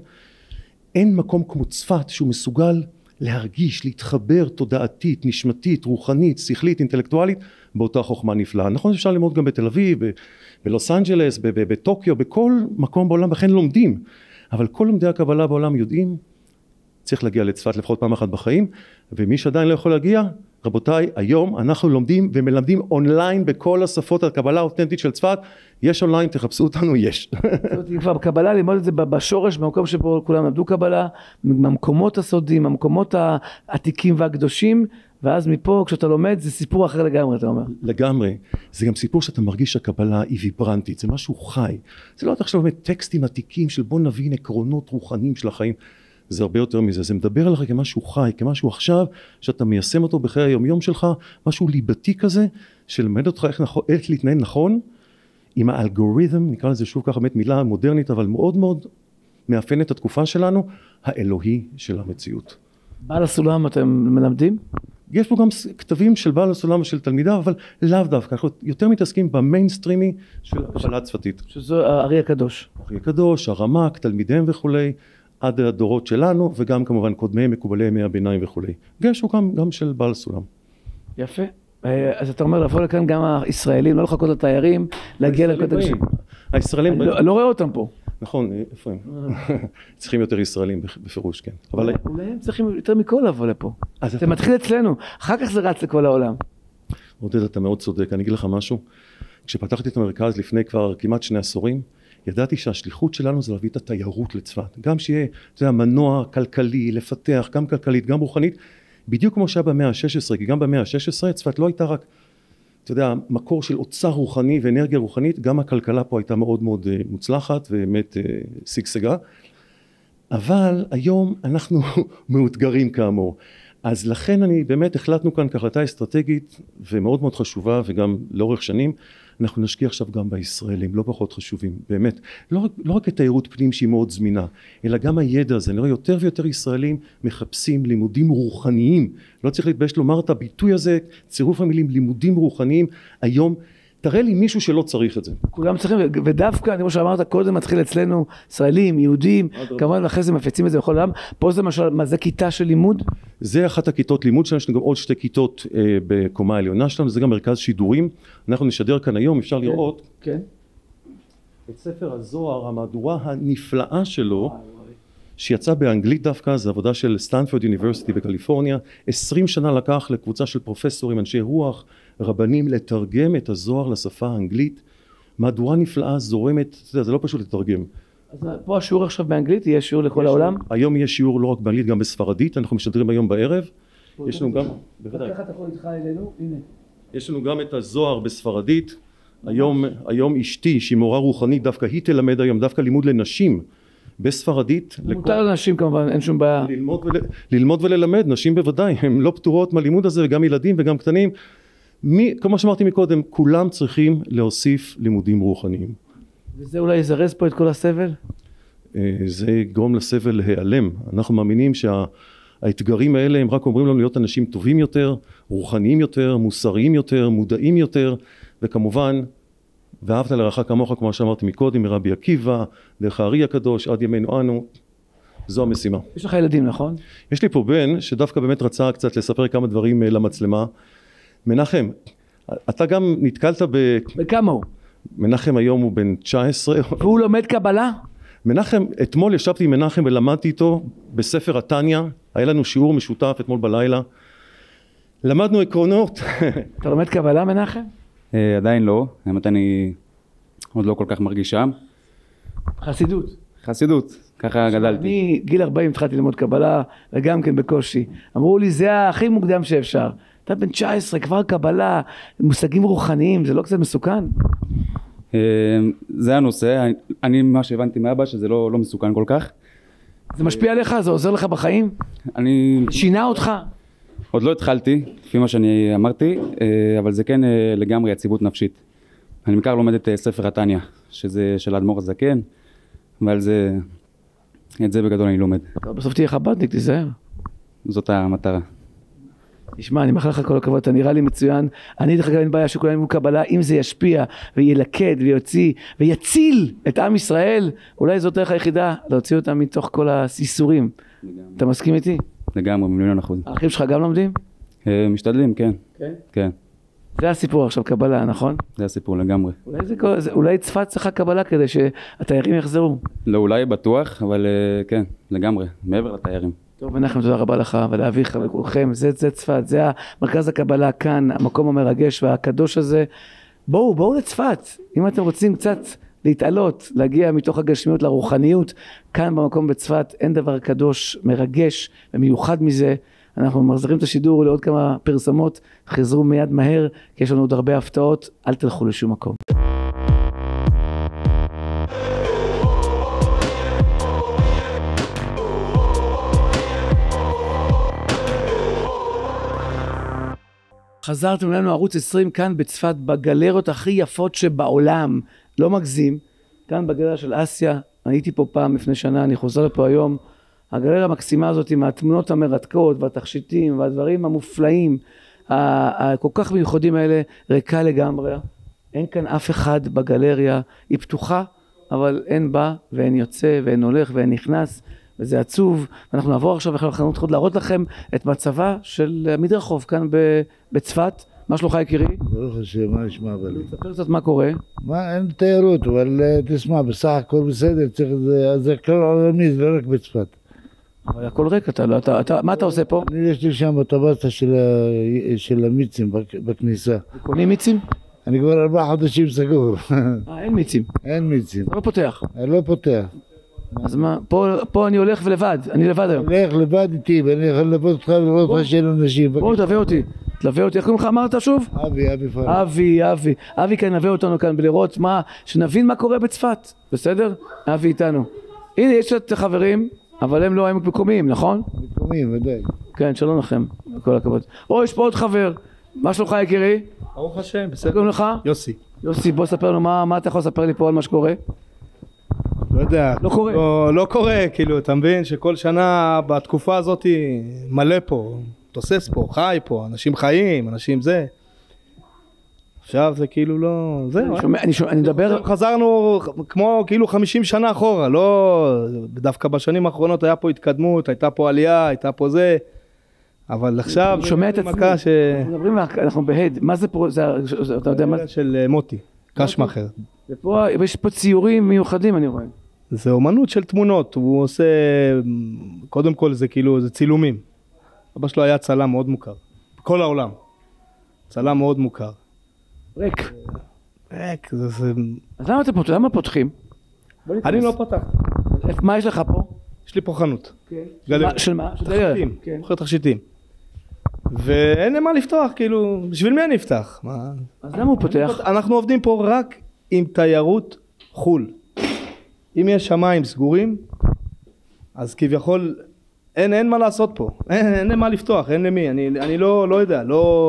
אין מקום כמו צפת שהוא מסוגל להרגיש, להתחבר תודעתית, נשמתית, רוחנית, שכלית, אינטלקטואלית, באותה חוכמה נפלאה. נכון שאפשר ללמוד גם בתל אביב, בלוס אנג'לס, בטוקיו, בכל מקום בעולם, וכן לומדים. אבל כל לומדי הקבלה בעולם יודעים, צריך להגיע לצפת לפחות פעם אחת בחיים, ומי שעדיין לא יכול להגיע, רבותיי, היום אנחנו לומדים ומלמדים אונליין בכל השפות הקבלה האותנטית של צפת, יש אונליין, תחפשו אותנו, יש. זאת אומרת, כבר בקבלה, ללמוד את זה בשורש, במקום שבו כולם למדו קבלה, מהמקומות הסודיים, המקומות העתיקים והקדושים, ואז מפה, כשאתה לומד, זה סיפור אחר לגמרי, אתה אומר. לגמרי. זה גם סיפור שאתה מרגיש שהקבלה היא ויברנטית, זה משהו חי. זה לא עכשיו באמת טקסטים עתיקים של בוא נבין עקרונות רוחניים של החיים. זה הרבה יותר מזה, זה מדבר עליך כמשהו חי, כמשהו עכשיו, שאתה מיישם אותו בחיי היום-יום שלך, משהו ליבתי כזה, שלמד אותך איך להתנהל נכון, עם האלגוריתם, נקרא לזה שוב ככה, באמת מילה מודרנית, אבל מאוד מאוד מאפיין את התקופה שלנו, האלוהי של המציאות. בעל הסולם אתם מלמדים? יש פה גם כתבים של בעל הסולם ושל תלמידה, אבל לאו דווקא, אנחנו יותר מתעסקים במיינסטרימי של הקבלה הצפתית. שזו הארי הקדוש. הארי הקדוש, הרמ"ק, תלמידיהם וכולי, עד הדורות שלנו, וגם כמובן קודמיהם, מקובלי ימי הביניים וכולי. יש הוא גם של בעל סולם. יפה. אז אתה אומר לבוא לכאן גם הישראלים, לא לחכות לתיירים, להגיע לכל הגשמים. הישראלים... אני לא רואה אותם פה. נכון, איפה הם? צריכים יותר ישראלים בפירוש, כן. אבל... אולי הם צריכים יותר מכל לבוא לפה. זה מתחיל אצלנו, אחר כך זה רץ לכל העולם. עודד, אתה מאוד צודק, אני אגיד לך משהו. כשפתחתי את המרכז לפני כבר כמעט 2 עשורים, ידעתי שהשליחות שלנו זה להביא את התיירות לצפת. גם שיהיה, אתה יודע, מנוע כלכלי, לפתח, גם כלכלית, גם רוחנית, בדיוק כמו שהיה במאה ה-16, כי גם במאה ה-16 צפת לא הייתה רק, אתה יודע, מקור של אוצר רוחני ואנרגיה רוחנית, גם הכלכלה פה הייתה מאוד מאוד מוצלחת ובאמת שגשגה, אבל היום אנחנו מאותגרים כאמור. אז לכן אני באמת החלטנו כאן כהחלטה אסטרטגית ומאוד מאוד חשובה וגם לאורך שנים, אנחנו נשקיע עכשיו גם בישראלים, לא פחות חשובים, באמת. לא רק כתיירות פנים שהיא מאוד זמינה, אלא גם הידע הזה. אני רואה יותר ויותר ישראלים מחפשים לימודים רוחניים. לא צריך להתבייש לומר את הביטוי הזה, צירוף המילים לימודים רוחניים. היום, תראה לי מישהו שלא צריך את זה. כולם צריכים, ודווקא, כמו שאמרת, קודם מתחיל אצלנו ישראלים, יהודים, כמובן אחרי זה מפיצים את זה בכל העולם. פה זה למשל, מה זה כיתה של לימוד? זה אחת הכיתות לימוד שלנו, יש לנו גם עוד 2 כיתות בקומה העליונה שלנו, זה גם מרכז שידורים. אנחנו נשדר כאן היום, אפשר לראות את ספר הזוהר, המהדורה הנפלאה שלו, שיצא באנגלית דווקא, זה עבודה של סטנפורד יוניברסיטי בקליפורניה. 20 שנה לקח לקבוצה של פרופסורים, אנשי רוח, רבנים, לתרגם את הזוהר לשפה האנגלית. מהדורה נפלאה, זורמת, זה לא פשוט לתרגם. אז פה השיעור עכשיו באנגלית, יהיה שיעור לכל העולם? היום יש שיעור לא רק באנגלית, גם בספרדית, אנחנו משדרים היום בערב. יש לנו גם... בוודאי. ככה אתה יכול איתך אלינו, הנה. יש לנו גם את הזוהר בספרדית. היום אשתי, שהיא מורה רוחנית, דווקא היא תלמד היום, דווקא לימוד לנשים בספרדית. מותר לנשים כמובן, אין שום בעיה. ללמוד וללמד, נשים בוודאי, הן לא פטורות מהלימוד הזה, וגם ילדים וגם קטנים. כמו שאמרתי מקודם, כולם צריכים להוסיף לימודים רוחניים. וזה אולי יזרז פה את כל הסבל? זה יגרום לסבל להיעלם. אנחנו מאמינים שהאתגרים האלה הם רק אומרים לנו להיות אנשים טובים יותר, רוחניים יותר, מוסריים יותר, מודעים יותר, וכמובן, ואהבת לרעך כמוך, כמו שאמרתי מקודם, מרבי עקיבא, דרך הארי הקדוש, עד ימינו אנו, זו המשימה. יש לך ילדים, נכון? יש לי פה בן שדווקא באמת רצה קצת לספר כמה דברים למצלמה. מנחם, אתה גם נתקלת בכמה הוא? מנחם היום הוא בן 19. והוא לומד קבלה? מנחם, אתמול ישבתי עם מנחם ולמדתי איתו בספר התניא, היה לנו שיעור משותף אתמול בלילה. למדנו עקרונות. אתה לומד קבלה מנחם? עדיין לא, האמת אני עוד לא כל כך מרגיש שם. חסידות, ככה גדלתי. אני גיל 40 התחלתי ללמוד קבלה וגם כן בקושי. אמרו לי זה הכי מוקדם שאפשר. אתה בן 19 כבר קבלה, מושגים רוחניים, זה לא קצת מסוכן? זה הנושא, אני מה שהבנתי מאבא שזה לא מסוכן כל כך. זה משפיע עליך? זה עוזר לך בחיים? שינה אותך? עוד לא התחלתי, לפי מה שאני אמרתי, אבל זה כן לגמרי יציבות נפשית. אני בעיקר לומד את ספר התניא, שזה של האדמו"ר הזקן, ועל זה, את זה בגדול אני לומד. בסוף תהיה חב"דניק, תיזהר. זאת המטרה. תשמע, אני מאחל לך כל הכבוד, אתה נראה לי מצוין. אני דרך אגב אין בעיה שכולם יהיו קבלה, אם זה ישפיע וילכד ויוציא ויציל את עם ישראל, אולי זאת דרך היחידה, להוציא אותם מתוך כל הסיסורים. אתה מסכים איתי? לגמרי, במיליון אחוז. האחים שלך גם לומדים? משתדלים, כן. כן? כן. זה הסיפור עכשיו, קבלה, נכון? זה הסיפור לגמרי. אולי צפת צריכה קבלה כדי שהתיירים יחזרו. לא, אולי בטוח, אבל כן, לגמרי, מעבר לתיירים. טוב, מנחם, תודה רבה לך ולאביך ולכולכם. זה צפת, זה מרכז הקבלה כאן, המקום המרגש והקדוש הזה. בואו לצפת. אם אתם רוצים קצת להתעלות, להגיע מתוך הגשמיות לרוחניות, כאן במקום בצפת אין דבר קדוש, מרגש ומיוחד מזה. אנחנו מחזירים את השידור לעוד כמה פרסמות, חזרו מיד מהר, כי יש לנו עוד הרבה הפתעות, אל תלכו לשום מקום. חזרתם לנו ערוץ 20 כאן בצפת, בגלריות הכי יפות שבעולם, לא מגזים, כאן בגלריה של אסיה, הייתי פה פעם לפני שנה, אני חוזר לפה היום, הגלריה המקסימה הזאת עם התמונות המרתקות והתכשיטים והדברים המופלאים, כל כך מיוחדים האלה, ריקה לגמרי, אין כאן אף אחד בגלריה, היא פתוחה, אבל אין בא ואין יוצא ואין הולך ואין נכנס, וזה עצוב. אנחנו נעבור עכשיו, אנחנו צריכים להראות לכם את מצבה של מדרחוב כאן בצפת. מה שלומך יקירי? ברוך השם, מה נשמע בלי? תספר קצת מה קורה. מה, אין תיירות, אבל תשמע, בסך הכל בסדר, זה כלל עולמי, זה לא רק בצפת. אבל הכל ריק, מה אתה עושה פה? יש לי שם את הבסטה של המיצים בכניסה. קונים מיצים? אני כבר 4 חודשים סגור. אין מיצים. אין מיצים. אתה לא פותח. אני לא פותח. אז מה, פה אני הולך ולבד, אני לבד היום. הולך לבד איתי, ואני יכול ללוות אותך ולראות אותך שאין אנשים. בוא תלווה אותי, איך קוראים לך אמרת שוב? אבי פרח. אבי כאן נלווה אותנו כאן ולראות מה, שנבין מה קורה בצפת, בסדר? אבי איתנו. הנה יש את החברים, אבל הם לא, הם מקומיים, נכון? מקומיים, ודאי. כן, שלום לכם, כל הכבוד. יש פה עוד חבר, מה שלומך יקירי? ברוך השם, בסדר. איך קוראים לך? יוסי. יוסי, בוא ספר לנו מה אתה יכול לספר לי פה על מה שקורה? לא יודע. לא קורה. לא קורה, כאילו, אתה מבין שכל שנה בתקופה הזאת מלא פה, תוסס פה, חי פה, אנשים חיים, אנשים זה. עכשיו זה כאילו לא... אני מדבר... חזרנו כמו כאילו 50 שנה אחורה, לא... דווקא בשנים האחרונות היה פה התקדמות, הייתה פה עלייה, הייתה פה זה. אבל עכשיו... אני שומע את עצמי. אנחנו בהד, מה זה פה? אתה יודע מה? של מוטי, קשמחר. ופה יש פה ציורים מיוחדים אני רואה. זה אומנות של תמונות, הוא עושה, קודם כל זה כאילו, זה צילומים. אבא שלו היה צלם מאוד מוכר, בכל העולם. צלם מאוד מוכר. ריק. זה... אז למה פותחים? אני לא פותח. מה יש לך פה? יש לי פה חנות. של מה? תכשיטים, מוכר תכשיטים. ואין למה לפתוח, כאילו, בשביל מי אני אפתח? אז למה הוא פותח? אנחנו עובדים פה רק עם תיירות חול. אם יש שמיים סגורים, אז כביכול אין מה לעשות פה, אין למה לפתוח, אין למי, אני לא יודע,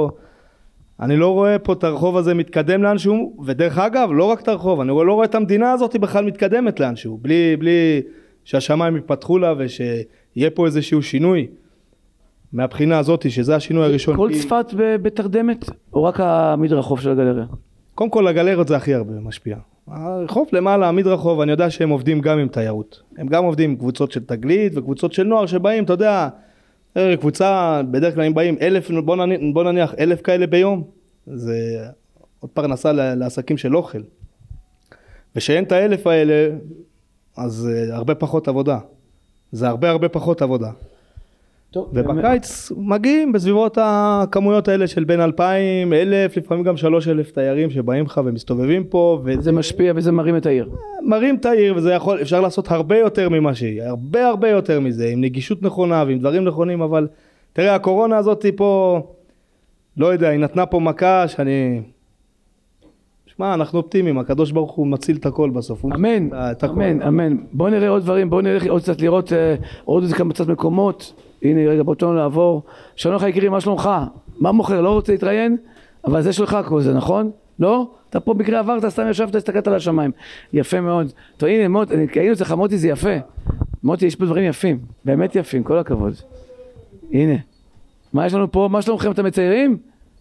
אני לא רואה פה את הרחוב הזה מתקדם לאנשהו, ודרך אגב, לא רק את הרחוב, אני לא רואה את המדינה הזאת בכלל מתקדמת לאנשהו, בלי שהשמיים יפתחו לה ושיהיה פה איזשהו שינוי, מהבחינה הזאת, שזה השינוי הראשון. כל צפת בתרדמת, או רק המדרחוב של הגלריה? קודם כל הגלריות זה הכי הרבה משפיע. הרחוב למעלה, המדרחוב, אני יודע שהם עובדים גם עם תיירות. הם גם עובדים עם קבוצות של תגלית וקבוצות של נוער שבאים, אתה יודע, קבוצה, בדרך כלל הם באים 1,000, בוא נניח 1,000 כאלה ביום. זה עוד פרנסה לעסקים של אוכל. ושאין את 1,000 האלה, אז הרבה פחות עבודה. זה הרבה פחות עבודה. ובקיץ מגיעים בסביבות הכמויות האלה של בין 2,000, 1,000, לפעמים גם 3,000 תיירים שבאים לך ומסתובבים פה. זה משפיע וזה מרים את העיר. מרים את העיר וזה יכול, אפשר לעשות הרבה יותר ממה שהיא, הרבה יותר מזה, עם נגישות נכונה ועם דברים נכונים, אבל תראה, הקורונה הזאת פה, לא יודע, היא נתנה פה מכה שאני... שמע, אנחנו אופטימיים, הקדוש ברוך הוא מציל את הכל בסוף. אמן, אמן. בואו נראה עוד דברים, בואו נלך עוד קצת לראות עוד כמה קצת מקומות. הנה רגע, בוא תנו לעבור. שלום לך יקירי, מה שלומך? מה מוכר? לא רוצה להתראיין? אבל זה שלך כל זה, נכון? לא? אתה פה בקרה עברת, סתם ישבת, הסתכלת על השמיים. יפה מאוד. טוב, הנה, מוטי, היינו אצלך, מוטי, זה יפה. מוטי, יש פה דברים יפים, באמת יפים, כל הכבוד. הנה. מה יש לנו פה? מה שלומכם? אתם מציירים?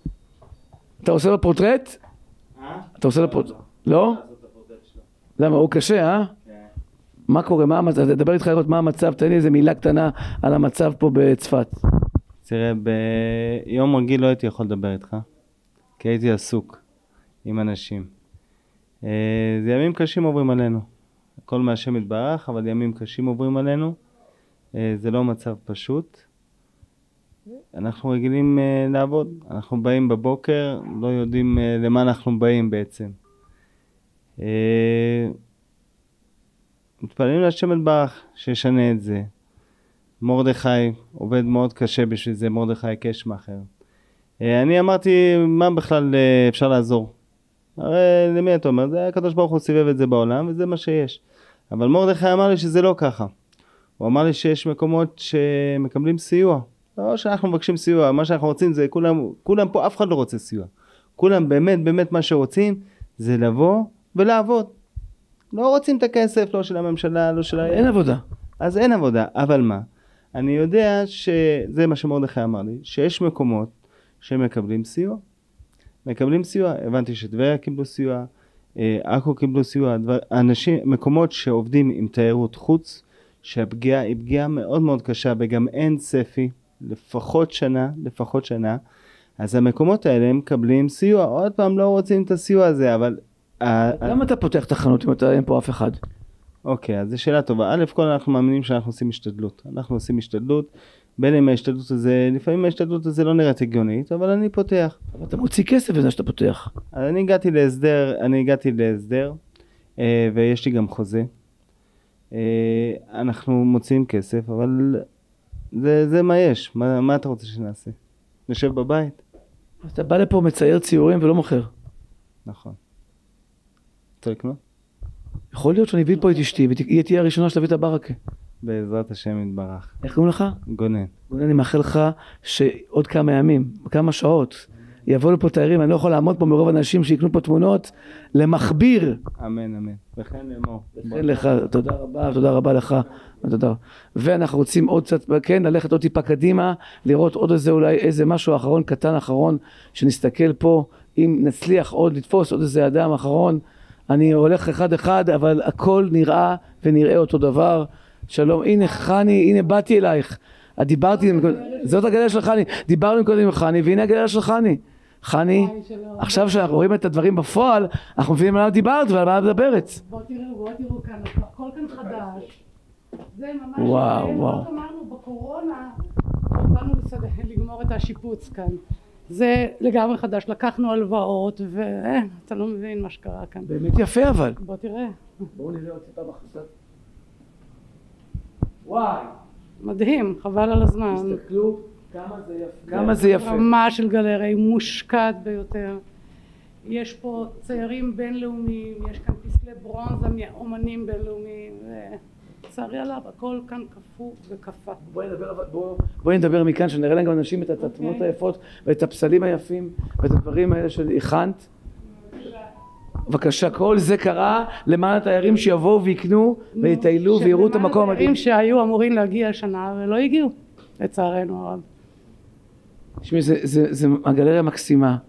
אתה עושה לו פורטרט? אתה עושה לו פורטרט? לא? למה? הוא קשה, מה קורה? מה המצב? דבר איתך לראות מה המצב, תן לי איזה מילה קטנה על המצב פה בצפת. תראה, ביום רגיל לא הייתי יכול לדבר איתך, כי הייתי עסוק עם אנשים. זה ימים קשים עוברים עלינו. הכל מהשם יתברך, אבל ימים קשים עוברים עלינו. זה לא מצב פשוט. אנחנו רגילים לעבוד. אנחנו באים בבוקר, לא יודעים למה אנחנו באים בעצם. מתפללים להשם יתברך שישנה את זה. מרדכי עובד מאוד קשה בשביל זה, מרדכי קשמחר. אני אמרתי, מה בכלל אפשר לעזור? הרי למי אתה אומר? זה הקדוש ברוך הוא סיבב את זה בעולם וזה מה שיש. אבל מרדכי אמר לי שזה לא ככה. הוא אמר לי שיש מקומות שמקבלים סיוע. לא שאנחנו מבקשים סיוע, מה שאנחנו רוצים זה כולם פה, אף אחד לא רוצה סיוע. כולם באמת מה שרוצים זה לבוא ולעבוד. לא רוצים את הכסף, לא של הממשלה, לא של... אין עבודה. אז אין עבודה, אבל מה? אני יודע שזה מה שמרדכי אמר לי, שיש מקומות שמקבלים סיוע. מקבלים סיוע, הבנתי שטבריה קיבלו סיוע, עכו קיבלו סיוע, אנשים, מקומות שעובדים עם תיירות חוץ, שהפגיעה היא פגיעה מאוד מאוד קשה, וגם אין צפי, לפחות שנה, אז המקומות האלה הם מקבלים סיוע, עוד פעם לא רוצים את הסיוע הזה, אבל... למה אתה פותח את החנות אם אין פה אף אחד? אוקיי, אז זו שאלה טובה. א' כל אנחנו מאמינים שאנחנו עושים השתדלות. אנחנו עושים השתדלות, בין אם ההשתדלות הזה, לפעמים ההשתדלות הזה לא נראית הגיונית, אבל אני פותח. אבל אתה מוציא כסף בזה שאתה פותח. אז אני הגעתי להסדר, ויש לי גם חוזה. אנחנו מוציאים כסף, אבל זה מה יש. מה אתה רוצה שנעשה? נשב בבית? אתה בא לפה מצייר ציורים ולא מוכר. נכון. רוצה לקנות? יכול להיות שאני אביא פה את אשתי, והיא תהיה הראשונה שתביא את הברקה. בעזרת השם יתברך. איך קוראים לך? גונן. גונן, אני מאחל לך שעוד כמה ימים, כמה שעות, יבואו לפה תיירים, אני לא יכול לעמוד פה מרוב אנשים שיקנו פה תמונות למכביר. אמן, אמן. וכן לאמור. וכן לך, תודה רבה לך. תודה. ואנחנו רוצים עוד קצת, כן, ללכת עוד טיפה קדימה, לראות עוד איזה משהו אחרון, קטן אחרון, שנסתכל פה, אם נצליח עוד לתפוס עוד איזה אדם אחרון, אני הולך אחד אחד, אבל הכל נראה ונראה אותו דבר. שלום, הנה חני, הנה באתי אלייך. דיברתי, זאת הגלריה של חני, דיברנו קודם עם חני, והנה הגלריה של חני. חני, עכשיו שאנחנו רואים את הדברים בפועל, אנחנו מבינים על מה דיברת ועל מה מדברת. בואו תראו כאן, הכל כאן חדש. זה ממש, וואו. אמרנו בקורונה, באנו לגמור את השיפוץ כאן. זה לגמרי חדש, לקחנו הלוואות, ואתה לא מבין מה שקרה כאן. באמת יפה אבל. בוא תראה. בואו נראה עוד טיפה בחסת. וואי. מדהים, חבל על הזמן. תסתכלו כמה זה יפה. רמה של גלריה, היא מושקעת ביותר. יש פה ציירים בינלאומיים, יש כאן פסלי ברונזה מאומנים בינלאומיים, לצערי עליו, הכל כאן קפוא וקפה. בואי נדבר מכאן, שנראה להם גם אנשים את התמונות היפות ואת הפסלים היפים ואת הדברים האלה שהכנת. בבקשה, כל זה קרה למען התיירים שיבואו ויקנו ויטיילו ויראו את המקום המדהים. התיירים שהיו אמורים להגיע השנה ולא הגיעו, לצערנו הרב. תשמעי, זה הגלריה מקסימה,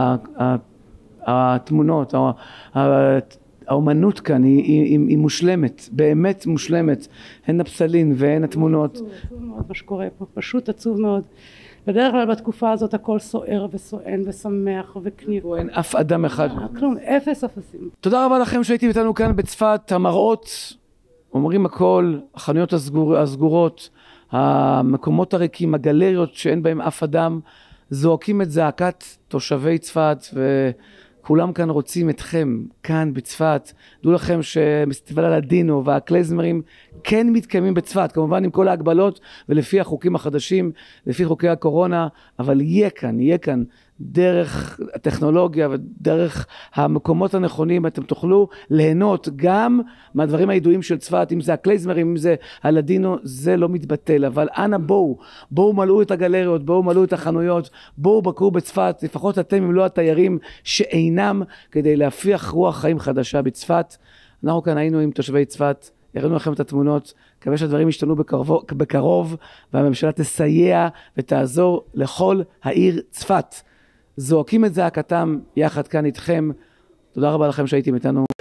התמונות, האומנות כאן היא מושלמת, באמת מושלמת, הן הפסלים והן התמונות. עצוב מאוד מה שקורה פה, פשוט עצוב מאוד. בדרך כלל בתקופה הזאת הכל סוער וסואן ושמח וכניף. אין אף אדם אחד. כלום, אפס אפסים. תודה רבה לכם שהייתם איתנו כאן בצפת. המראות אומרים הכל, החנויות הסגורות, המקומות הריקים, הגלריות שאין בהם אף אדם, זועקים את זעקת תושבי צפת, וכולם כאן רוצים אתכם, כאן בצפת. דעו לכם שמסטיבל הלדינו והקלייזמרים כן מתקיימים בצפת, כמובן עם כל ההגבלות ולפי החוקים החדשים, לפי חוקי הקורונה, אבל יהיה כאן דרך הטכנולוגיה ודרך המקומות הנכונים, אתם תוכלו ליהנות גם מהדברים הידועים של צפת, אם זה הקלייזמרים, אם זה הלדינו, זה לא מתבטל, אבל אנא בואו מלאו את הגלריות, בואו מלאו את החנויות, בואו בקרו בצפת, לפחות אתם אם לא התיירים שאינם, כדי להפיח רוח חיים חדשה בצפת. אנחנו כאן היינו עם תושבי צפת, הראינו לכם את התמונות, מקווה שהדברים ישתנו בקרוב, והממשלה תסייע ותעזור לכל העיר צפת. זועקים את זעקתם יחד כאן איתכם. תודה רבה לכם שהייתם איתנו.